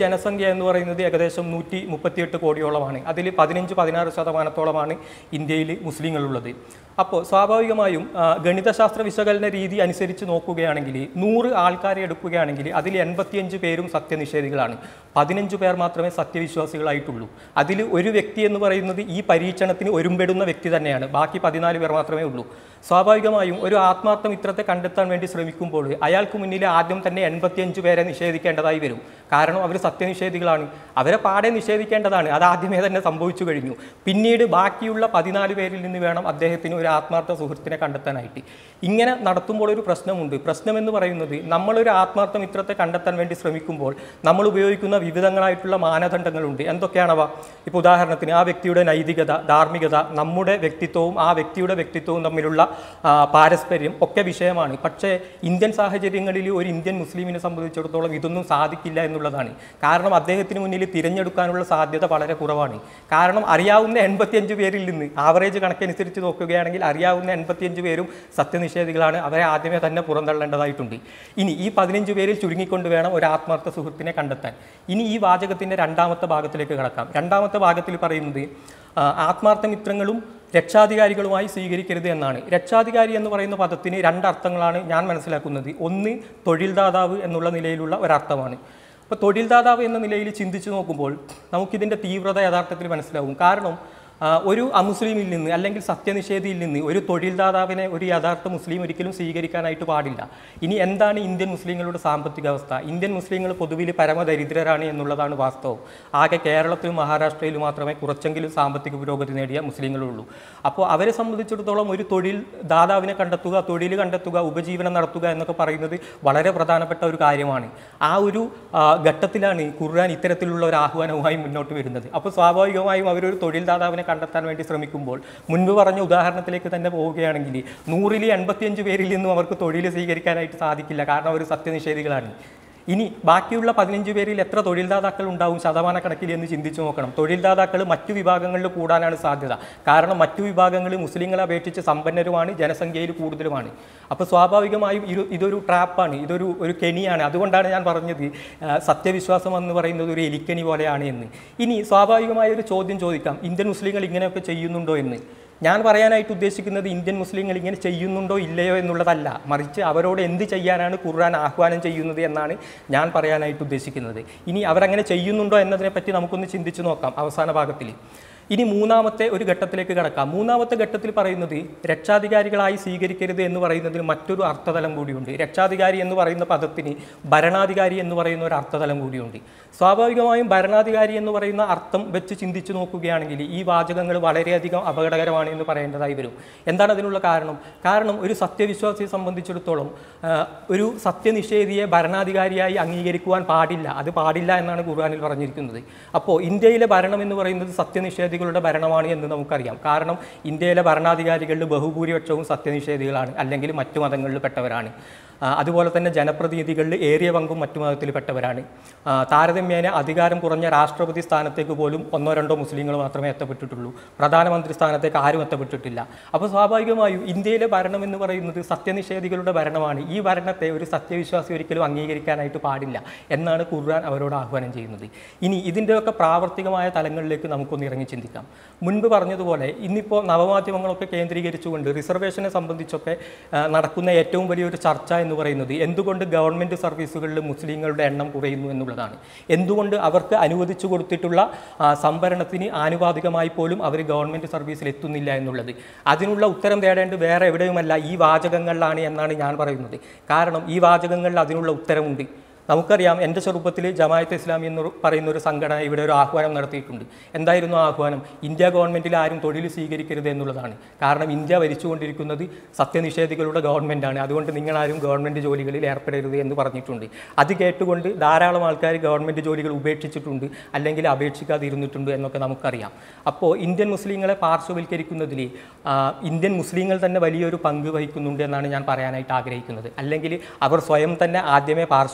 എന്ന് പറയുന്നത് ഏകദേശം നൂറ്റി മുപ്പത്തിയെട്ട് കോടിയോളമാണ്. അതിൽ പതിനഞ്ച് പതിനാറ് ശതമാനത്തോളമാണ് ഇന്ത്യയിൽ മുസ്ലിങ്ങളുള്ളത്. അപ്പോൾ സ്വാഭാവികമായും ഗണിതശാസ്ത്ര വിശകലന രീതി അനുസരിച്ച് നോക്കുകയാണെങ്കിൽ നൂറ് ആൾക്കാരെ എടുക്കുകയാണെങ്കിൽ അതിൽ എൺപത്തിയഞ്ച് പേരും സത്യനിഷേധികളാണ്. പതിനഞ്ച് പേർ മാത്രമേ സത്യവിശ്വാസികളായിട്ടുള്ളൂ. അതിൽ ഒരു വ്യക്തി എന്ന് പറയുന്നത് ഈ പരീക്ഷണത്തിന് ഒരുമ്പെടുന്ന വ്യക്തി തന്നെയാണ്. ബാക്കി പതിനാല് പേർ മാത്രമേ ഉള്ളൂ. സ്വാഭാവികമായും ഒരു ആത്മാർത്ഥ മിത്രത്തെ കണ്ടെത്താൻ വേണ്ടി ശ്രമിക്കുമ്പോൾ അയാൾക്ക് മുന്നിൽ ആദ്യം തന്നെ എൺപത്തിയഞ്ച് പേരെ നിഷേധിക്കേണ്ടതായി വരും. കാരണം അവർ സത്യനിഷേധികളാണ്. അവരെ പാടെ നിഷേധിക്കേണ്ടതാണ്. അത് ആദ്യമേ തന്നെ സംഭവിച്ചു കഴിഞ്ഞു. പിന്നീട് ബാക്കിയുള്ള പതിനാല് പേരിൽ നിന്ന് വേണം അദ്ദേഹത്തിന് ഒരു ആത്മാർത്ഥ സുഹൃത്തിനെ കണ്ടെത്താനായിട്ട്. ഇങ്ങനെ നടത്തുമ്പോൾ ഒരു പ്രശ്നമുണ്ട്. പ്രശ്നമെന്ന് പറയുന്നത് നമ്മളൊരു ആത്മാർത്ഥ മിത്രത്തെ കണ്ടെത്താൻ വേണ്ടി ശ്രമിക്കുമ്പോൾ നമ്മൾ ഉപയോഗിക്കുന്ന വിവിധങ്ങളായിട്ടുള്ള മാനദണ്ഡങ്ങളുണ്ട്. എന്തൊക്കെയാണവ? ഇപ്പോൾ ഉദാഹരണത്തിന് ആ വ്യക്തിയുടെ നൈതികത, ധാർമ്മികത, നമ്മുടെ വ്യക്തിത്വവും ആ വ്യക്തിയുടെ വ്യക്തിത്വവും തമ്മിലുള്ള പാരസ്പര്യം ഒക്കെ വിഷയമാണ്. പക്ഷേ ഇന്ത്യൻ സാഹചര്യങ്ങളിൽ ഒരു ഇന്ത്യൻ മുസ്ലിമിനെ സംബന്ധിച്ചിടത്തോളം ഇതൊന്നും സാധിക്കില്ല എന്നുള്ളതാണ്. കാരണം അദ്ദേഹത്തിന് മുന്നിൽ തിരഞ്ഞെടുക്കാനുള്ള സാധ്യത വളരെ കുറവാണ്. കാരണം അറിയാവുന്ന എൺപത്തിയഞ്ച് പേരിൽ നിന്ന് ആവറേജ് കണക്കനുസരിച്ച് നോക്കുകയാണെങ്കിൽ അറിയാവുന്ന എൺപത്തിയഞ്ച് പേരും സത്യനിഷേധികളാണ്. അവരെ ആദ്യമേ തന്നെ പുറന്തള്ളേണ്ടതായിട്ടുണ്ട്. ഇനി ഈ പതിനഞ്ച് പേരിൽ ചുരുങ്ങിക്കൊണ്ട് വേണം ഒരു ആത്മാർത്ഥ സുഹൃത്തിനെ കണ്ടെത്താൻ. ഇനി ഈ വാചകത്തിൻ്റെ രണ്ടാമത്തെ ഭാഗത്തിലേക്ക് കടക്കാം. രണ്ടാമത്തെ ഭാഗത്തിൽ പറയുന്നത് ആത്മാർത്ഥ മിത്രങ്ങളും രക്ഷാധികാരികളുമായി സ്വീകരിക്കരുത് എന്നാണ്. രക്ഷാധികാരി എന്ന് പറയുന്ന പദത്തിന് രണ്ടർത്ഥങ്ങളാണ് ഞാൻ മനസ്സിലാക്കുന്നത്. ഒന്ന് തൊഴിൽദാതാവ് എന്നുള്ള നിലയിലുള്ള ഒരർത്ഥമാണ്. അപ്പോൾ തൊഴിൽദാതാവ് എന്ന നിലയിൽ ചിന്തിച്ചു നോക്കുമ്പോൾ നമുക്കിതിൻ്റെ തീവ്രത യഥാർത്ഥത്തിൽ മനസ്സിലാവും. കാരണം ഒരു അമുസ്ലിമിൽ നിന്ന് അല്ലെങ്കിൽ സത്യനിഷേധിയിൽ നിന്ന് ഒരു തൊഴിൽദാതാവിനെ ഒരു യഥാർത്ഥ മുസ്ലിം ഒരിക്കലും സ്വീകരിക്കാനായിട്ട് പാടില്ല. ഇനി എന്താണ് ഇന്ത്യൻ മുസ്ലിങ്ങളുടെ സാമ്പത്തിക അവസ്ഥ? ഇന്ത്യൻ മുസ്ലിങ്ങൾ പൊതുവിൽ പരമദരിദ്രരാണ് എന്നുള്ളതാണ് വാസ്തവം. ആകെ കേരളത്തിലും മഹാരാഷ്ട്രയിലും മാത്രമേ കുറച്ചെങ്കിലും സാമ്പത്തിക പുരോഗതി നേടിയ മുസ്ലിങ്ങളുള്ളൂ. അപ്പോൾ അവരെ സംബന്ധിച്ചിടത്തോളം ഒരു തൊഴിൽ ദാതാവിനെ കണ്ടെത്തുക, തൊഴിൽ കണ്ടെത്തുക, ഉപജീവനം നടത്തുക എന്നൊക്കെ പറയുന്നത് വളരെ പ്രധാനപ്പെട്ട ഒരു കാര്യമാണ്. ആ ഒരു ഘട്ടത്തിലാണ് ഖുർആൻ ഇത്തരത്തിലുള്ള ഒരു ആഹ്വാനവുമായി മുന്നോട്ട് വരുന്നത്. അപ്പോൾ സ്വാഭാവികമായും അവരൊരു തൊഴിൽ ദാതാവിനെ കണ്ടെത്താൻ വേണ്ടി ശ്രമിക്കുമ്പോൾ മുൻപ് പറഞ്ഞ ഉദാഹരണത്തിലേക്ക് തന്നെ പോവുകയാണെങ്കിൽ നൂറിൽ എൺപത്തിയഞ്ച് പേരിൽ നിന്നും അവർക്ക് തൊഴിൽ സ്വീകരിക്കാനായിട്ട് സാധിക്കില്ല. കാരണം അവർ സത്യനിഷേധികളാണ്. ഇനി ബാക്കിയുള്ള പതിനഞ്ച് പേരിൽ എത്ര തൊഴിൽദാതാക്കൾ ഉണ്ടാവും ശതമാനക്കണക്കിൽ എന്ന് ചിന്തിച്ചു നോക്കണം. തൊഴിൽദാതാക്കൾ മറ്റു വിഭാഗങ്ങളിൽ കൂടാനാണ് സാധ്യത. കാരണം മറ്റു വിഭാഗങ്ങൾ മുസ്ലിങ്ങളെ അപേക്ഷിച്ച് സമ്പന്നരുമാണ്, ജനസംഖ്യയിൽ കൂടുതലുമാണ്. അപ്പോൾ സ്വാഭാവികമായും ഇത് ഇതൊരു ട്രാപ്പാണ്, ഇതൊരു ഒരു കെണിയാണ്. അതുകൊണ്ടാണ് ഞാൻ പറഞ്ഞത് സത്യവിശ്വാസം എന്ന് പറയുന്നത് ഒരു എലിക്കണി പോലെയാണ് എന്ന്. ഇനി സ്വാഭാവികമായ ഒരു ചോദ്യം ചോദിക്കാം, ഇന്ത്യൻ മുസ്ലിങ്ങൾ ഇങ്ങനെയൊക്കെ ചെയ്യുന്നുണ്ടോ എന്ന്. ഞാൻ പറയാനായിട്ട് ഉദ്ദേശിക്കുന്നത് ഇന്ത്യൻ മുസ്ലിങ്ങൾ ഇങ്ങനെ ചെയ്യുന്നുണ്ടോ ഇല്ലയോ എന്നുള്ളതല്ല, മറിച്ച് അവരോട് എന്ത് ചെയ്യാനാണ് ഖുർആൻ ആഹ്വാനം ചെയ്യുന്നത് എന്നാണ് ഞാൻ പറയാനായിട്ട് ഉദ്ദേശിക്കുന്നത്. ഇനി അവരങ്ങനെ ചെയ്യുന്നുണ്ടോ എന്നതിനെപ്പറ്റി നമുക്കൊന്ന് ചിന്തിച്ച് നോക്കാം അവസാന ഭാഗത്തിൽ. ഇനി മൂന്നാമത്തെ ഒരു ഘട്ടത്തിലേക്ക് കടക്കാം. മൂന്നാമത്തെ ഘട്ടത്തിൽ പറയുന്നത് രക്ഷാധികാരികളായി സ്വീകരിക്കരുത് എന്ന് പറയുന്നതിന് മറ്റൊരു അർത്ഥതലം കൂടിയുണ്ട്. രക്ഷാധികാരി എന്ന് പറയുന്ന പദത്തിന് ഭരണാധികാരി എന്ന് പറയുന്ന ഒരു അർത്ഥതലം കൂടിയുണ്ട്. സ്വാഭാവികമായും ഭരണാധികാരി എന്ന് പറയുന്ന അർത്ഥം വെച്ച് ചിന്തിച്ചു നോക്കുകയാണെങ്കിൽ ഈ വാചകങ്ങൾ വളരെയധികം അപകടകരമാണ് എന്ന് പറയേണ്ടതായി വരും. എന്താണ് അതിനുള്ള കാരണം? കാരണം ഒരു സത്യവിശ്വാസിയെ സംബന്ധിച്ചിടത്തോളം ഒരു സത്യനിഷേധിയെ ഭരണാധികാരിയായി അംഗീകരിക്കുവാൻ പാടില്ല. അത് പാടില്ല എന്നാണ് ഖുർആനിൽ പറഞ്ഞിരിക്കുന്നത്. അപ്പോൾ ഇന്ത്യയിലെ ഭരണം എന്ന് പറയുന്നത് സത്യനിഷേധി യുടെ ഭരണമാണ് എന്ന് നമുക്കറിയാം. കാരണം ഇന്ത്യയിലെ ഭരണാധികാരികളിൽ ബഹുഭൂരിപക്ഷവും സത്യനിഷേധികളാണ്, അല്ലെങ്കിൽ മറ്റു മതങ്ങളിൽ പെട്ടവരാണ്. അതുപോലെ തന്നെ ജനപ്രതിനിധികളിൽ ഏറിയ പങ്കും മറ്റു മതത്തിൽപ്പെട്ടവരാണ്. താരതമ്യേന അധികാരം കുറഞ്ഞ രാഷ്ട്രപതി സ്ഥാനത്തേക്ക് പോലും ഒന്നോ രണ്ടോ മുസ്ലിങ്ങൾ മാത്രമേ എത്തപ്പെട്ടിട്ടുള്ളൂ. പ്രധാനമന്ത്രി സ്ഥാനത്തേക്ക് ആരും എത്തപ്പെട്ടിട്ടില്ല. അപ്പോൾ സ്വാഭാവികമായും ഇന്ത്യയിലെ ഭരണം എന്ന് പറയുന്നത് സത്യനിഷേധികളുടെ ഭരണമാണ്. ഈ ഭരണത്തെ ഒരു സത്യവിശ്വാസി ഒരിക്കലും അംഗീകരിക്കാനായിട്ട് പാടില്ല എന്നാണ് ഖുർആൻ അവരോട് ആഹ്വാനം ചെയ്യുന്നത്. ഇനി ഇതിൻ്റെയൊക്കെ പ്രാവർത്തികമായ തലങ്ങളിലേക്ക് നമുക്കൊന്ന് ഇറങ്ങി ചിന്തിക്കാം. മുൻപ് പറഞ്ഞതുപോലെ ഇന്നിപ്പോൾ നവമാധ്യമങ്ങളൊക്കെ കേന്ദ്രീകരിച്ചുകൊണ്ട് റിസർവേഷനെ സംബന്ധിച്ചൊക്കെ നടക്കുന്ന ഏറ്റവും വലിയൊരു ചർച്ച എന്ന് പറയുന്നത് എന്തുകൊണ്ട് ഗവൺമെൻറ് സർവീസുകളിൽ മുസ്ലിങ്ങളുടെ എണ്ണം കുറയുന്നു എന്നുള്ളതാണ്. എന്തുകൊണ്ട് അവർക്ക് അനുവദിച്ചു കൊടുത്തിട്ടുള്ള സംവരണത്തിന് ആനുപാതികമായി പോലും അവർ ഗവൺമെൻറ് സർവീസിൽ എത്തുന്നില്ല എന്നുള്ളത്. അതിനുള്ള ഉത്തരം തേടേണ്ടത് വേറെ എവിടെയുമല്ല, ഈ വാചകങ്ങളിലാണ് എന്നാണ് ഞാൻ പറയുന്നത്. കാരണം ഈ വാചകങ്ങളിൽ അതിനുള്ള ഉത്തരമുണ്ട്. നമുക്കറിയാം, എൻ്റെ ചെറുപ്പത്തിൽ ജമാഅത്തെ ഇസ്ലാമി എന്ന് പറയുന്ന ഒരു സംഘടന ഇവിടെ ഒരു ആഹ്വാനം നടത്തിയിട്ടുണ്ട്. എന്തായിരുന്നു ആഹ്വാനം? ഇന്ത്യ ഗവൺമെൻറ്റിൽ ആരും തൊഴിൽ സ്വീകരിക്കരുത് എന്നുള്ളതാണ്. കാരണം ഇന്ത്യ ഭരിച്ചുകൊണ്ടിരിക്കുന്നത് സത്യനിഷേധികളുടെ ഗവൺമെൻറ്റാണ്, അതുകൊണ്ട് നിങ്ങളാരും ഗവൺമെൻറ് ജോലികളിൽ ഏർപ്പെടരുത് എന്ന് പറഞ്ഞിട്ടുണ്ട്. അത് കേട്ടുകൊണ്ട് ധാരാളം ആൾക്കാർ ഗവൺമെൻറ് ജോലികൾ ഉപേക്ഷിച്ചിട്ടുണ്ട്, അല്ലെങ്കിൽ അപേക്ഷിക്കാതിരുന്നിട്ടുണ്ട് എന്നൊക്കെ നമുക്കറിയാം. അപ്പോൾ ഇന്ത്യൻ മുസ്ലിങ്ങളെ പാർശ്വവൽക്കരിക്കുന്നതിൽ ഇന്ത്യൻ മുസ്ലിങ്ങൾ തന്നെ വലിയൊരു പങ്ക് വഹിക്കുന്നുണ്ട് എന്നാണ് ഞാൻ പറയാനായിട്ട് ആഗ്രഹിക്കുന്നത്. അല്ലെങ്കിൽ അവർ സ്വയം തന്നെ ആദ്യമേ പാർശ്വവൽക്കരിക്കും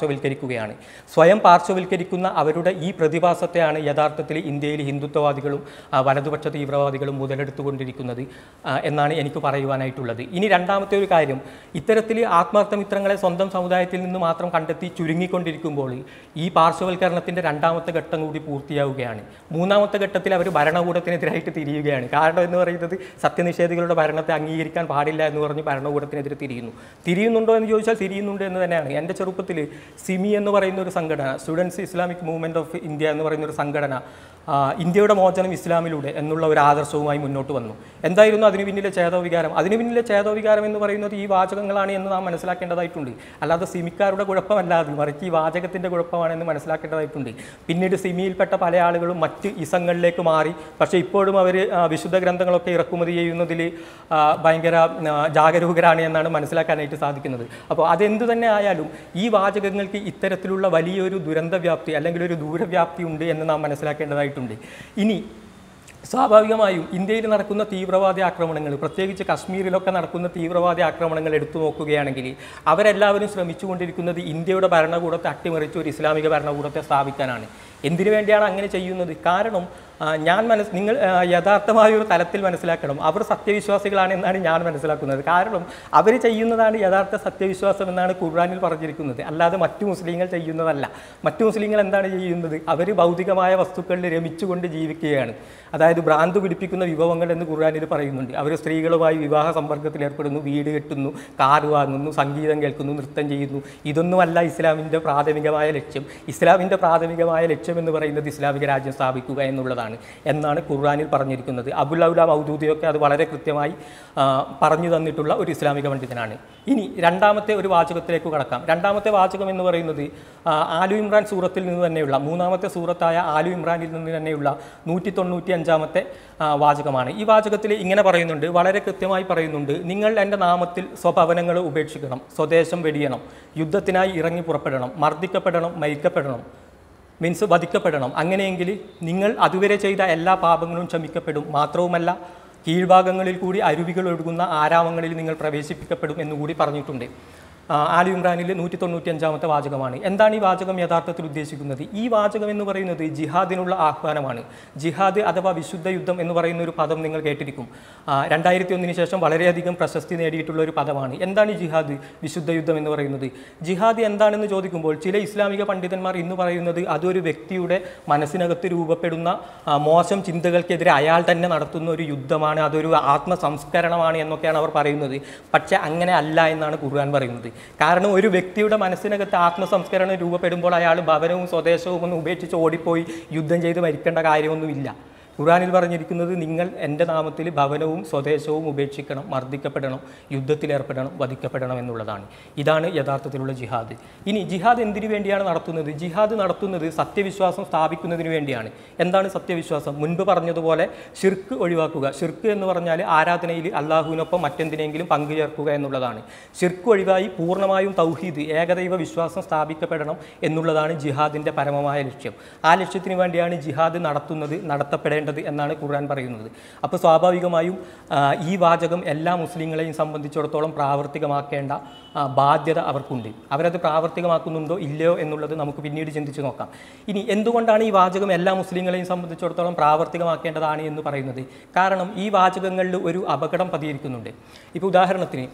പാർശ്വവൽക്കരിക്കുകയാണ്. സ്വയം പാർശ്വവൽക്കരിക്കുന്ന അവരുടെ ഈ പ്രതിഭാസത്തെയാണ് യഥാർത്ഥത്തിൽ ഇന്ത്യയിൽ ഹിന്ദുത്വവാദികളും വലതുപക്ഷ തീവ്രവാദികളും മുതലെടുത്തുകൊണ്ടിരിക്കുന്നത് എന്നാണ് എനിക്ക് പറയുവാനായിട്ടുള്ളത്. ഇനി രണ്ടാമത്തെ ഒരു കാര്യം, ഇത്തരത്തിൽ ആത്മാർത്ഥമിത്രങ്ങളെ സ്വന്തം സമുദായത്തിൽ നിന്ന് മാത്രം കണ്ടെത്തി ചുരുങ്ങിക്കൊണ്ടിരിക്കുമ്പോൾ ഈ പാർശ്വവൽക്കരണത്തിൻ്റെ രണ്ടാമത്തെ ഘട്ടം കൂടി പൂർത്തിയാവുകയാണ്. മൂന്നാമത്തെ ഘട്ടത്തിൽ അവർ ഭരണകൂടത്തിനെതിരായിട്ട് തിരിയുകയാണ്. കാരണം എന്ന് പറയുന്നത് സത്യനിഷേധികളുടെ ഭരണത്തെ അംഗീകരിക്കാൻ പാടില്ല എന്ന് പറഞ്ഞ് ഭരണകൂടത്തിനെതിരെ തിരിയുന്നു. തിരിയുന്നുണ്ടോ എന്ന് ചോദിച്ചാൽ തിരിയുന്നുണ്ട് എന്ന് തന്നെയാണ്. എൻ്റെ ചെറുപ്പത്തിൽ സിമി എന്ന് പറയുന്ന ഒരു സംഘടന, Students Islamic Movement of India എന്ന് പറയുന്ന ഒരു സംഘടന ഇന്ത്യയുടെ മോചനം ഇസ്ലാമിലൂടെ എന്നുള്ള ഒരു ആദർശവുമായി മുന്നോട്ട് വന്നു. എന്തായിരുന്നു അതിന് പിന്നിലെ ചേതോവികാരം? അതിന് പിന്നിലെ ചേതോവികാരം എന്ന് പറയുന്നത് ഈ വാചകങ്ങളാണ് എന്ന് നാം മനസ്സിലാക്കേണ്ടതായിട്ടുണ്ട്. അല്ലാതെ സിമിക്കാരുടെ കുഴപ്പമല്ലാതെ മറിച്ച് ഈ വാചകത്തിൻ്റെ കുഴപ്പമാണെന്ന് മനസ്സിലാക്കേണ്ടതായിട്ടുണ്ട്. പിന്നീട് സിമിയിൽപ്പെട്ട പല ആളുകളും മറ്റ് ഇസങ്ങളിലേക്ക് മാറി. പക്ഷേ ഇപ്പോഴും അവർ വിശുദ്ധ ഗ്രന്ഥങ്ങളൊക്കെ ഇറക്കുമതി ചെയ്യുന്നതിൽ ഭയങ്കര ജാഗരൂകരാണ് എന്നാണ് മനസ്സിലാക്കാനായിട്ട് സാധിക്കുന്നത്. അപ്പോൾ അതെന്തു തന്നെ ആയാലും ഈ വാചകങ്ങൾക്ക് ഇത്തരത്തിലുള്ള വലിയൊരു ദുരന്തവ്യാപ്തി അല്ലെങ്കിൽ ഒരു ദൂരവ്യാപ്തി ഉണ്ട് എന്ന് നാം മനസ്സിലാക്കേണ്ടതായിട്ടുണ്ട്. ഇനി സ്വാഭാവികമായും ഇന്ത്യയിൽ നടക്കുന്ന തീവ്രവാദി ആക്രമണങ്ങൾ, പ്രത്യേകിച്ച് കശ്മീരിലൊക്കെ നടക്കുന്ന തീവ്രവാദി ആക്രമണങ്ങൾ എടുത്തു നോക്കുകയാണെങ്കിൽ അവരെല്ലാവരും ശ്രമിച്ചുകൊണ്ടിരിക്കുന്നത് ഇന്ത്യയുടെ ഭരണകൂടത്തെ അട്ടിമറിച്ച് ഒരു ഇസ്ലാമിക ഭരണകൂടത്തെ സ്ഥാപിക്കാനാണ്. എന്തിനു വേണ്ടിയാണ് അങ്ങനെ ചെയ്യുന്നത്? കാരണം ഞാൻ മനസ്സ് നിങ്ങൾ യഥാർത്ഥമായ ഒരു തലത്തിൽ മനസ്സിലാക്കണം, അവർ സത്യവിശ്വാസികളാണ് എന്നാണ് ഞാൻ മനസ്സിലാക്കുന്നത്. കാരണം അവർ ചെയ്യുന്നതാണ് യഥാർത്ഥ സത്യവിശ്വാസം എന്നാണ് ഖുർആനിൽ പറഞ്ഞിരിക്കുന്നത്, അല്ലാതെ മറ്റു മുസ്ലിങ്ങൾ ചെയ്യുന്നതല്ല. മറ്റു മുസ്ലിങ്ങൾ എന്താണ് ചെയ്യുന്നത്? അവർ ഭൗതികമായ വസ്തുക്കളിൽ രമിച്ചുകൊണ്ട് ജീവിക്കുകയാണ്. അതായത് ഭ്രാന്ത് പിടിപ്പിക്കുന്ന വിഭവങ്ങൾ എന്ന് ഖുർആനിൽ പറയുന്നുണ്ട്. അവർ സ്ത്രീകളുമായി വിവാഹ സമ്പർക്കത്തിൽ ഏർപ്പെടുന്നു, വീട് കെട്ടുന്നു, കാറ് വാങ്ങുന്നു, സംഗീതം കേൾക്കുന്നു, നൃത്തം ചെയ്യുന്നു. ഇതൊന്നുമല്ല ഇസ്ലാമിൻ്റെ പ്രാഥമികമായ ലക്ഷ്യം. ഇസ്ലാമിൻ്റെ പ്രാഥമികമായ ലക്ഷ്യം എന്ന് പറയുന്നത് ഇസ്ലാമിക രാജ്യം സ്ഥാപിക്കുക എന്നുള്ളതാണ് എന്നാണ് ഖുർആനിൽ പറഞ്ഞിരിക്കുന്നത്. അബുൽ ഔല മൗദൂദിയൊക്കെ അത് വളരെ കൃത്യമായി പറഞ്ഞു തന്നിട്ടുള്ള ഒരു ഇസ്ലാമിക പണ്ഡിതനാണ്. ഇനി രണ്ടാമത്തെ ഒരു വാചകത്തിലേക്ക് കടക്കാം. രണ്ടാമത്തെ വാചകം എന്ന് പറയുന്നത് ആലു ഇമ്രാൻ സൂറത്തിൽ നിന്ന് തന്നെയുള്ള മൂന്നാമത്തെ സൂറത്തായ ആലു ഇമ്രാനിൽ നിന്ന് തന്നെയുള്ള നൂറ്റി തൊണ്ണൂറ്റി അഞ്ചാമത്തെ വാചകമാണ്. ഈ വാചകത്തിൽ ഇങ്ങനെ പറയുന്നുണ്ട്, വളരെ കൃത്യമായി പറയുന്നുണ്ട്, നിങ്ങൾ എൻ്റെ നാമത്തിൽ സ്വഭവനങ്ങൾ ഉപേക്ഷിക്കണം, സ്വദേശം വെടിയണം, യുദ്ധത്തിനായി ഇറങ്ങി പുറപ്പെടണം, മർദ്ദിക്കപ്പെടണം, മരിക്കപ്പെടണം, മീൻസ് വധിക്കപ്പെടണം. അങ്ങനെയെങ്കിൽ നിങ്ങൾ അതുവരെ ചെയ്ത എല്ലാ പാപങ്ങളും ക്ഷമിക്കപ്പെടും. മാത്രവുമല്ല കീഴ്ഭാഗങ്ങളിൽ കൂടി അരുവികൾ ഒഴുകുന്ന ആരാമങ്ങളിൽ നിങ്ങൾ പ്രവേശിപ്പിക്കപ്പെടും എന്നുകൂടി പറഞ്ഞിട്ടുണ്ട്. ആലു ഇമ്രാനിൽ നൂറ്റി തൊണ്ണൂറ്റി അഞ്ചാമത്തെ വാചകമാണ്. എന്താണ് ഈ വാചകം യഥാർത്ഥത്തിൽ ഉദ്ദേശിക്കുന്നത്? ഈ വാചകം എന്ന് പറയുന്നത് ജിഹാദിനുള്ള ആഹ്വാനമാണ്. ജിഹാദ് അഥവാ വിശുദ്ധ യുദ്ധം എന്ന് പറയുന്ന ഒരു പദം നിങ്ങൾ കേട്ടിരിക്കും. രണ്ടായിരത്തി ഒന്നിന് ശേഷം വളരെയധികം പ്രശസ്തി നേടിയിട്ടുള്ള ഒരു പദമാണ്. എന്താണ് ജിഹാദ്, വിശുദ്ധ യുദ്ധം എന്ന് പറയുന്നത്? ജിഹാദ് എന്താണെന്ന് ചോദിക്കുമ്പോൾ ചില ഇസ്ലാമിക പണ്ഡിതന്മാർ ഇന്ന് പറയുന്നത് അതൊരു വ്യക്തിയുടെ മനസ്സിനകത്ത് രൂപപ്പെടുന്ന മോശം ചിന്തകൾക്കെതിരെ അയാൾ തന്നെ നടത്തുന്ന ഒരു യുദ്ധമാണ്, അതൊരു ആത്മസംസ്കരണമാണ് എന്നൊക്കെയാണ് അവർ പറയുന്നത്. പക്ഷേ അങ്ങനെ അല്ല എന്നാണ് ഖുർആൻ പറയുന്നത്. കാരണം ഒരു വ്യക്തിയുടെ മനസ്സിനകത്ത് ആത്മസംസ്കരണം രൂപപ്പെടുമ്പോൾ അയാൾ ഭവനവും സ്വദേശവും ഒന്നും ഉപേക്ഷിച്ച് ഓടിപ്പോയി യുദ്ധം ചെയ്ത് മരിക്കേണ്ട കാര്യമൊന്നുമില്ല. ഖുർആനിൽ പറഞ്ഞിരിക്കുന്നത് നിങ്ങൾ എൻ്റെ നാമത്തിൽ ഭവനവും സ്വദേശവും ഉപേക്ഷിക്കണം, മർദ്ദിക്കപ്പെടണം, യുദ്ധത്തിലേർപ്പെടണം, വധിക്കപ്പെടണം എന്നുള്ളതാണ്. ഇതാണ് യഥാർത്ഥത്തിലുള്ള ജിഹാദ്. ഇനി ജിഹാദ് എന്തിനു വേണ്ടിയാണ് നടത്തുന്നത്? ജിഹാദ് നടത്തുന്നത് സത്യവിശ്വാസം സ്ഥാപിക്കുന്നതിന് വേണ്ടിയാണ്. എന്താണ് സത്യവിശ്വാസം? മുൻപ് പറഞ്ഞതുപോലെ ഷിർക്ക് ഒഴിവാക്കുക. ഷിർക്ക് എന്ന് പറഞ്ഞാൽ ആരാധനയിൽ അള്ളാഹുവിനൊപ്പം മറ്റെന്തിനെങ്കിലും പങ്കു ചേർക്കുക എന്നുള്ളതാണ്. ഷിർക്ക് ഒഴിവായി പൂർണ്ണമായും തൗഹീദ്, ഏകദൈവ വിശ്വാസം സ്ഥാപിക്കപ്പെടണം എന്നുള്ളതാണ് ജിഹാദിൻ്റെ പരമമായ ലക്ഷ്യം. ആ ലക്ഷ്യത്തിന് വേണ്ടിയാണ് ജിഹാദ് നടത്തുന്നത്, നടത്തപ്പെടേണ്ടത് എന്നാണ് ഖുർആൻ പറയുന്നത്. അപ്പോൾ സ്വാഭാവികമായും ഈ വാചകം എല്ലാ മുസ്ലിങ്ങളെയും സംബന്ധിച്ചിടത്തോളം പ്രാവർത്തികമാക്കേണ്ട ബാധ്യത അവർക്കുണ്ട്. അവരത് പ്രാവർത്തികമാക്കുന്നുണ്ടോ ഇല്ലയോ എന്നുള്ളത് നമുക്ക് പിന്നീട് ചിന്തിച്ച് നോക്കാം. ഇനി എന്തുകൊണ്ടാണ് ഈ വാചകം എല്ലാ മുസ്ലിങ്ങളെയും സംബന്ധിച്ചിടത്തോളം പ്രാവർത്തികമാക്കേണ്ടതാണ് എന്ന് പറയുന്നത്? കാരണം ഈ വാചകങ്ങളിൽ ഒരു അപകടം പതിയിരിക്കുന്നുണ്ട്. ഇപ്പോൾ ഉദാഹരണത്തിന്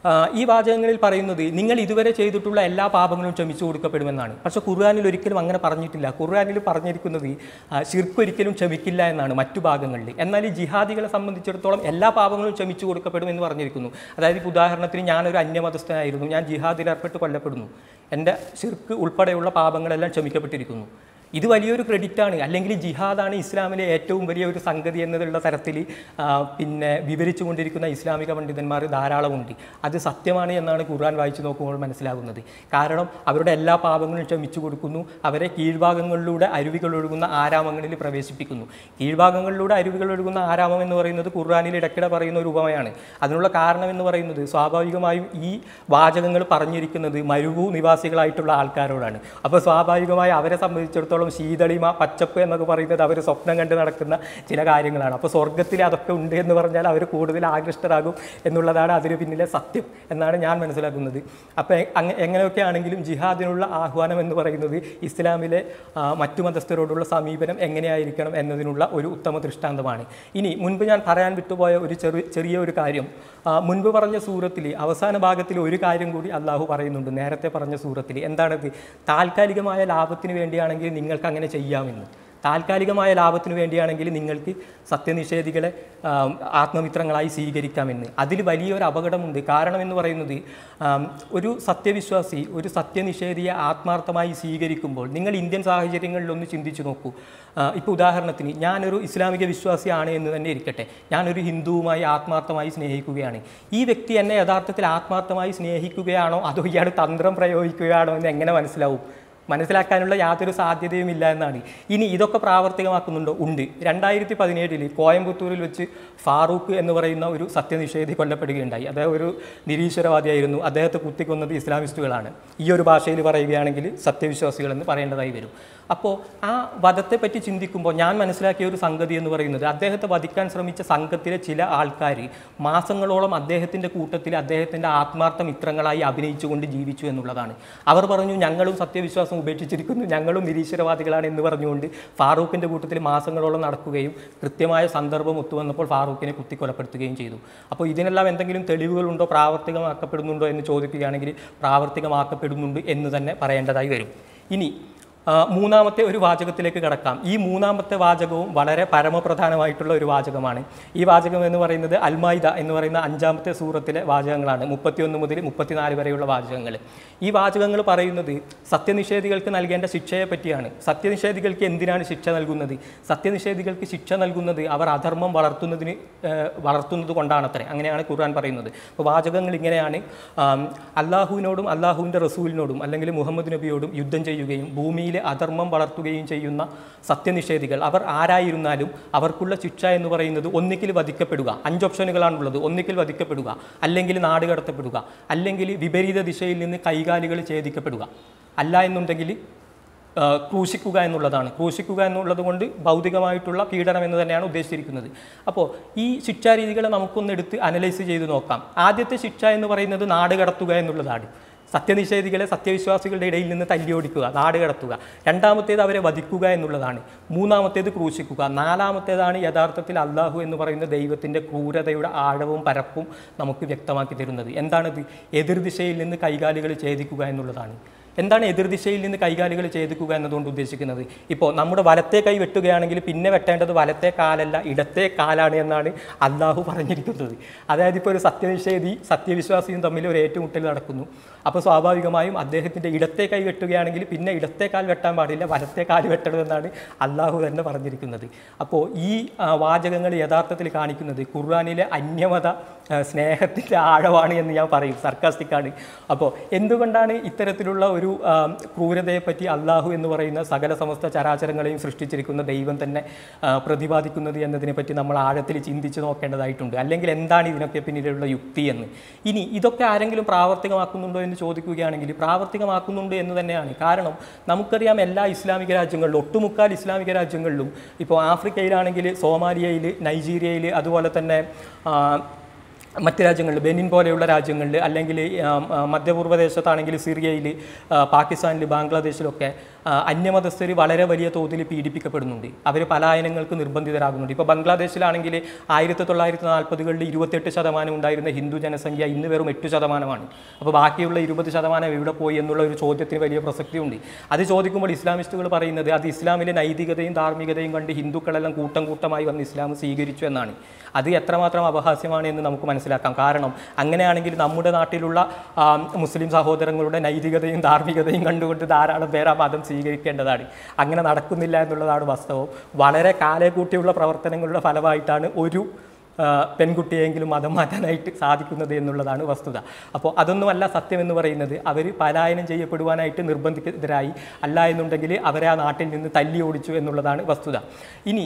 ഈ വാചകങ്ങളിൽ പറയുന്നത് നിങ്ങൾ ഇതുവരെ ചെയ്തിട്ടുള്ള എല്ലാ പാപങ്ങളും ക്ഷമിച്ചു കൊടുക്കപ്പെടുമെന്നാണ്. പക്ഷേ ഖുർആനിൽ ഒരിക്കലും അങ്ങനെ പറഞ്ഞിട്ടില്ല. ഖുർആനിൽ പറഞ്ഞിരിക്കുന്നത് ശിർക്ക് ഒരിക്കലും ക്ഷമിക്കില്ല എന്നാണ് മറ്റു ഭാഗങ്ങളിൽ. എന്നാൽ ഈ ജിഹാദികളെ സംബന്ധിച്ചിടത്തോളം എല്ലാ പാപങ്ങളും ക്ഷമിച്ചു കൊടുക്കപ്പെടുമെന്ന് പറഞ്ഞിരിക്കുന്നു. അതായത് ഇപ്പോൾ ഉദാഹരണത്തിന് ഞാനൊരു അന്യമതസ്ഥനായിരുന്നു, ഞാൻ ജിഹാദിൽ ഏർപ്പെട്ട് കൊല്ലപ്പെടുന്നു, എൻ്റെ ശിർക്ക് ഉൾപ്പെടെയുള്ള പാപങ്ങളെല്ലാം ക്ഷമിക്കപ്പെട്ടിരിക്കുന്നു. ഇത് വലിയൊരു ക്രെഡിറ്റാണ്. അല്ലെങ്കിൽ ജിഹാദാണ് ഇസ്ലാമിലെ ഏറ്റവും വലിയ ഒരു സംഗതി എന്നതുള്ള തരത്തിൽ പിന്നെ വിവരിച്ചു കൊണ്ടിരിക്കുന്ന ഇസ്ലാമിക പണ്ഡിതന്മാർ ധാരാളമുണ്ട്. അത് സത്യമാണ് എന്നാണ് ഖുർആൻ വായിച്ചു നോക്കുമ്പോൾ മനസ്സിലാകുന്നത്. കാരണം അവരുടെ എല്ലാ പാപങ്ങളും ക്ഷമിച്ചു കൊടുക്കുന്നു, അവരെ കീഴ്ഭാഗങ്ങളിലൂടെ അരുവികൾ ഒഴുകുന്ന ആരാമങ്ങളിൽ പ്രവേശിപ്പിക്കുന്നു. കീഴ്ഭാഗങ്ങളിലൂടെ അരുവികൾ ഒഴുകുന്ന ആരാമം എന്ന് പറയുന്നത് ഖുർആനിൽ ഇടയ്ക്കിടെ പറയുന്ന ഒരു ഉപമയാണ്. അതിനുള്ള കാരണം എന്ന് പറയുന്നത് സ്വാഭാവികമായും ഈ വാചകങ്ങൾ പറഞ്ഞിരിക്കുന്നത് മരുഭൂ നിവാസികളായിട്ടുള്ള ആൾക്കാരോടാണ്. അപ്പോൾ സ്വാഭാവികമായി അവരെ സംബന്ധിച്ചിടത്തോളം സംബന്ധിച്ചിടത്തോളം ശീതളിമ, പച്ചപ്പ് എന്നൊക്കെ പറയുന്നത് അവർ സ്വപ്നം കണ്ട് നടക്കുന്ന ചില കാര്യങ്ങളാണ്. അപ്പോൾ സ്വർഗ്ഗത്തിൽ അതൊക്കെ ഉണ്ട് എന്ന് പറഞ്ഞാൽ അവർ കൂടുതൽ ആകൃഷ്ടരാകും എന്നുള്ളതാണ് അതിന് പിന്നിലെ സത്യം എന്നാണ് ഞാൻ മനസ്സിലാക്കുന്നത്. അപ്പോൾ എങ്ങനെയൊക്കെ ആണെങ്കിലും ജിഹാദിനുള്ള ആഹ്വാനം എന്ന് പറയുന്നത് ഇസ്ലാമിലെ മറ്റു മതസ്ഥരോടുള്ള സമീപനം എങ്ങനെയായിരിക്കണം എന്നതിനുള്ള ഒരു ഉത്തമ ദൃഷ്ടാന്തമാണ്. ഇനി മുൻപ് ഞാൻ പറയാൻ വിട്ടുപോയ ഒരു ചെറിയ ചെറിയ ഒരു കാര്യം, മുൻപ് പറഞ്ഞ സൂറത്തിൽ അവസാന ഭാഗത്തിൽ ഒരു കാര്യം കൂടി അള്ളാഹു പറയുന്നുണ്ട്. നേരത്തെ പറഞ്ഞ സൂറത്തിൽ എന്താണത്? താൽക്കാലികമായ ലാഭത്തിന് വേണ്ടിയാണെങ്കിൽ നിങ്ങൾക്ക് അങ്ങനെ ചെയ്യാമെന്ന്. താൽക്കാലികമായ ലാഭത്തിന് വേണ്ടിയാണെങ്കിൽ നിങ്ങൾക്ക് സത്യനിഷേധികളെ ആത്മമിത്രങ്ങളായി സ്വീകരിക്കാമെന്ന്. അതിൽ വലിയൊരു അപകടമുണ്ട്. കാരണം എന്ന് പറയുന്നത് ഒരു സത്യവിശ്വാസി ഒരു സത്യനിഷേധിയെ ആത്മാർത്ഥമായി സ്വീകരിക്കുമ്പോൾ നിങ്ങൾ ഇന്ത്യൻ സാഹചര്യങ്ങളിലൊന്ന് ചിന്തിച്ചു നോക്കൂ. ഇപ്പോൾ ഉദാഹരണത്തിന് ഞാനൊരു ഇസ്ലാമിക വിശ്വാസിയാണ് എന്ന് തന്നെ ഇരിക്കട്ടെ, ഞാനൊരു ഹിന്ദുവുമായി ആത്മാർത്ഥമായി സ്നേഹിക്കുകയാണ്. ഈ വ്യക്തി എന്നെ യഥാർത്ഥത്തിൽ ആത്മാർത്ഥമായി സ്നേഹിക്കുകയാണോ അതോ ഇയാൾ തന്ത്രം പ്രയോഗിക്കുകയാണോ എന്ന് എങ്ങനെ മനസ്സിലാവും? മനസ്സിലാക്കാനുള്ള യാതൊരു സാധ്യതയുമില്ല എന്നാണ്. ഇനി ഇതൊക്കെ പ്രാവർത്തികമാക്കുന്നുണ്ടോ? ഉണ്ട്. രണ്ടായിരത്തി പതിനേഴിൽ കോയമ്പത്തൂരിൽ വെച്ച് ഫാറൂഖ് എന്ന് പറയുന്ന ഒരു സത്യനിഷേധി കൊല്ലപ്പെടുകയുണ്ടായി. അദ്ദേഹം ഒരു നിരീശ്വരവാദിയായിരുന്നു. അദ്ദേഹത്തെ കുത്തിക്കൊന്നത് ഇസ്ലാമിസ്റ്റുകളാണ്. ഈ ഒരു ഭാഷയിൽ പറയുകയാണെങ്കിൽ സത്യവിശ്വാസികളെന്ന് പറയേണ്ടതായി വരും. അപ്പോൾ ആ വധത്തെപ്പറ്റി ചിന്തിക്കുമ്പോൾ ഞാൻ മനസ്സിലാക്കിയ ഒരു സംഗതി എന്ന് പറയുന്നത് അദ്ദേഹത്തെ വധിക്കാൻ ശ്രമിച്ച സംഘത്തിലെ ചില ആൾക്കാർ മാസങ്ങളോളം അദ്ദേഹത്തിൻ്റെ കൂട്ടത്തിൽ അദ്ദേഹത്തിൻ്റെ ആത്മാർത്ഥ മിത്രങ്ങളായി അഭിനയിച്ചുകൊണ്ട് ജീവിച്ചു എന്നുള്ളതാണ്. അവർ പറഞ്ഞു ഞങ്ങളും സത്യവിശ്വാസം ഉപേക്ഷിച്ചിരിക്കുന്നു, ഞങ്ങളും നിരീശ്വരവാദികളാണ് എന്ന് പറഞ്ഞുകൊണ്ട് ഫാറൂഖിൻ്റെ കൂട്ടത്തിൽ മാസങ്ങളോളം നടക്കുകയും കൃത്യമായ സന്ദർഭം ഒത്തുവന്നപ്പോൾ ഫാറൂഖിനെ കുത്തിക്കൊലപ്പെടുത്തുകയും ചെയ്തു. അപ്പോൾ ഇതിനെല്ലാം എന്തെങ്കിലും തെളിവുകളുണ്ടോ, പ്രാവർത്തികമാക്കപ്പെടുന്നുണ്ടോ എന്ന് ചോദിക്കുകയാണെങ്കിൽ പ്രാവർത്തികമാക്കപ്പെടുന്നുണ്ട് എന്ന് തന്നെ പറയേണ്ടതായി വരും. ഇനി മൂന്നാമത്തെ ഒരു വാചകത്തിലേക്ക് കടക്കാം. ഈ മൂന്നാമത്തെ വാചകവും വളരെ പരമപ്രധാനമായിട്ടുള്ള ഒരു വാചകമാണ്. ഈ വാചകം എന്ന് പറയുന്നത് അൽമായിദ എന്ന് പറയുന്ന അഞ്ചാമത്തെ സൂറത്തിലെ വാചകങ്ങളാണ്. മുപ്പത്തിയൊന്ന് മുതൽ മുപ്പത്തിനാല് വരെയുള്ള വാചകങ്ങൾ. ഈ വാചകങ്ങൾ പറയുന്നത് സത്യനിഷേധികൾക്ക് നൽകേണ്ട ശിക്ഷയെ പറ്റിയാണ്. സത്യനിഷേധികൾക്ക് എന്തിനാണ് ശിക്ഷ നൽകുന്നത്? സത്യനിഷേധികൾക്ക് ശിക്ഷ നൽകുന്നത് അവർ അധർമ്മം വളർത്തുന്നതിന് വളർത്തുന്നത് കൊണ്ടാണത്രേ. അങ്ങനെയാണ് ഖുർആൻ പറയുന്നത്. അപ്പോൾ വാചകങ്ങൾ ഇങ്ങനെയാണ്: അള്ളാഹുവിനോടും അള്ളാഹുവിൻ്റെ റസൂലിനോടും അല്ലെങ്കിൽ മുഹമ്മദ് നബിയോടും യുദ്ധം ചെയ്യുകയും ഭൂമിയിൽ അധർമ്മം വളർത്തുകയും ചെയ്യുന്ന സത്യനിഷേധികൾ അവർ ആരായിരുന്നാലും അവർക്കുള്ള ശിക്ഷ എന്ന് പറയുന്നത് ഒന്നിക്കിൽ വധിക്കപ്പെടുക. അഞ്ച് ഓപ്ഷനുകളാണുള്ളത്. ഒന്നിക്കിൽ വധിക്കപ്പെടുക, അല്ലെങ്കിൽ നാട് കടത്തപ്പെടുക, അല്ലെങ്കിൽ വിപരീത ദിശയിൽ നിന്ന് കൈകാലുകൾ ഛേദിക്കപ്പെടുക, അല്ല എന്നുണ്ടെങ്കിൽ ക്രൂശിക്കുക എന്നുള്ളതാണ്. ക്രൂശിക്കുക എന്നുള്ളത് കൊണ്ട് ഭൗതികമായിട്ടുള്ള പീഡനം എന്ന് തന്നെയാണ് ഉദ്ദേശിച്ചിരിക്കുന്നത്. അപ്പോൾ ഈ ശിക്ഷാരീതികളെ നമുക്കൊന്നെടുത്ത് അനലൈസ് ചെയ്ത് നോക്കാം. ആദ്യത്തെ ശിക്ഷ എന്ന് പറയുന്നത് നാട് കടത്തുക എന്നുള്ളതാണ്. സത്യനിഷേധികളെ സത്യവിശ്വാസികളുടെ ഇടയിൽ നിന്ന് തല്ലിയോടിക്കുക, നാട് കടത്തുക. രണ്ടാമത്തേത് അവരെ വധിക്കുക എന്നുള്ളതാണ്. മൂന്നാമത്തേത് ക്രൂശിക്കുക. നാലാമത്തേതാണ് യഥാർത്ഥത്തിൽ അള്ളാഹു എന്ന് പറയുന്ന ദൈവത്തിൻ്റെ ക്രൂരതയുടെ ആഴവും പരപ്പും നമുക്ക് വ്യക്തമാക്കി തരുന്നത്. എന്താണിത്? എതിർദിശയിൽ നിന്ന് കൈകാലുകൾ ഛേദിക്കുക എന്നുള്ളതാണ്. എന്താണ് എതിർദിശയിൽ നിന്ന് കൈകാലുകൾ ഛേദിക്കുക എന്നതുകൊണ്ട് ഉദ്ദേശിക്കുന്നത്? ഇപ്പോൾ നമ്മുടെ വലത്തെ കൈ വെട്ടുകയാണെങ്കിൽ പിന്നെ വെട്ടേണ്ടത് വലത്തെ കാലല്ല, ഇടത്തെ കാലാണ് എന്നാണ് അള്ളാഹു പറഞ്ഞിരിക്കുന്നത്. അതായത് ഇപ്പോൾ ഒരു സത്യനിഷേധി സത്യവിശ്വാസിയും തമ്മിൽ ഒരു ഏറ്റുമുട്ടൽ നടക്കുന്നു. അപ്പോൾ സ്വാഭാവികമായും അദ്ദേഹത്തിൻ്റെ ഇടത്തെ കൈ വെട്ടുകയാണെങ്കിൽ പിന്നെ ഇടത്തെ കാൽ വെട്ടാൻ പാടില്ല, വലത്തെ കാൽ വെട്ടണമെന്നാണ് അള്ളാഹു തന്നെ പറഞ്ഞിരിക്കുന്നത്. അപ്പോൾ ഈ വാചകങ്ങൾ യഥാർത്ഥത്തിൽ കാണിക്കുന്നത് ഖുർആനിലെ അന്യമത സ്നേഹത്തിൻ്റെ ആഴമാണ് എന്ന് ഞാൻ പറയും. സർക്കാസ്റ്റിക്കാണ്. അപ്പോൾ എന്തുകൊണ്ടാണ് ഇത്തരത്തിലുള്ള ഒരു ക്രൂരതയെപ്പറ്റി അള്ളാഹു എന്ന് പറയുന്ന സകല സമസ്ത ചരാചരങ്ങളെയും സൃഷ്ടിച്ചിരിക്കുന്ന ദൈവം തന്നെ പ്രതിപാദിക്കുന്നത് എന്നതിനെപ്പറ്റി നമ്മൾ ആഴത്തിൽ ചിന്തിച്ച് നോക്കേണ്ടതായിട്ടുണ്ട്. അല്ലെങ്കിൽ എന്താണ് ഇതിനൊക്കെ പിന്നിലുള്ള യുക്തി എന്ന്. ഇനി ഇതൊക്കെ ആരെങ്കിലും പ്രാവർത്തികമാക്കുന്നുണ്ടോ എന്ന് ചോദിക്കുകയാണെങ്കിൽ പ്രാവർത്തികമാക്കുന്നുണ്ട് എന്ന് തന്നെയാണ്. കാരണം നമുക്കറിയാം എല്ലാ ഇസ്ലാമിക രാജ്യങ്ങളിലും, ഒട്ടുമുക്കാൽ ഇസ്ലാമിക രാജ്യങ്ങളിലും, ഇപ്പോൾ ആഫ്രിക്കയിലാണെങ്കിൽ സോമാലിയയിൽ, നൈജീരിയയിൽ, അതുപോലെ തന്നെ മറ്റ് രാജ്യങ്ങളിൽ ബെനിൻ പോലെയുള്ള രാജ്യങ്ങളിൽ, അല്ലെങ്കിൽ മധ്യപൂർവ്വദേശത്താണെങ്കിൽ സിറിയയിൽ, പാകിസ്ഥാനിൽ, ബാംഗ്ലാദേശിലൊക്കെ അന്യമതസ്ഥർ വളരെ വലിയ തോതിൽ പീഡിപ്പിക്കപ്പെടുന്നുണ്ട്. അവർ പലായനങ്ങൾക്ക് നിർബന്ധിതരാകുന്നുണ്ട്. ഇപ്പോൾ ബംഗ്ലാദേശിലാണെങ്കിൽ ആയിരത്തി തൊള്ളായിരത്തി നാൽപ്പതുകളിൽ ഇരുപത്തെട്ട് ശതമാനം ഉണ്ടായിരുന്ന ഹിന്ദു ജനസംഖ്യ ഇന്ന് വെറും എട്ട് ശതമാനമാണ്. അപ്പോൾ ബാക്കിയുള്ള ഇരുപത് ശതമാനം എവിടെ പോയി എന്നുള്ള ഒരു ചോദ്യത്തിന് വലിയ പ്രസക്തിയുണ്ട്. അത് ചോദിക്കുമ്പോൾ ഇസ്ലാമിസ്റ്റുകൾ പറയുന്നത് അത് ഇസ്ലാമിലെ നൈതികതയും ധാർമ്മികതയും കണ്ട് ഹിന്ദുക്കളെല്ലാം കൂട്ടം കൂട്ടമായി വന്ന് ഇസ്ലാം സ്വീകരിച്ചു എന്നാണ്. അത് എത്രമാത്രം അപഹാസ്യമാണ് എന്ന് നമുക്ക് മനസ്സിലാക്കാം. കാരണം അങ്ങനെയാണെങ്കിൽ നമ്മുടെ നാട്ടിലുള്ള മുസ്ലിം സഹോദരങ്ങളുടെ നൈതികതയും ധാർമ്മികതയും കണ്ടുകൊണ്ട് ധാരാളം പേർ ആ മതം സ്വീകരിക്കേണ്ടതാണ്. അങ്ങനെ നടക്കുന്നില്ല എന്നുള്ളതാണ് വാസ്തവം. വളരെ കാലേക്കൂട്ടിയുള്ള പ്രവർത്തനങ്ങളുടെ ഫലമായിട്ടാണ് ഒരു പെൺകുട്ടിയെങ്കിലും മതം മാറ്റാനായിട്ട് സാധിക്കുന്നത് എന്നുള്ളതാണ് വസ്തുത. അപ്പോൾ അതൊന്നുമല്ല സത്യം എന്ന് പറയുന്നത്. അവർ പലായനം ചെയ്യപ്പെടുവാനായിട്ട് നിർബന്ധിതരായി, അല്ല എന്നുണ്ടെങ്കിൽ അവരെ ആ നാട്ടിൽ നിന്ന് തല്ലി ഓടിച്ചു എന്നുള്ളതാണ് വസ്തുത. ഇനി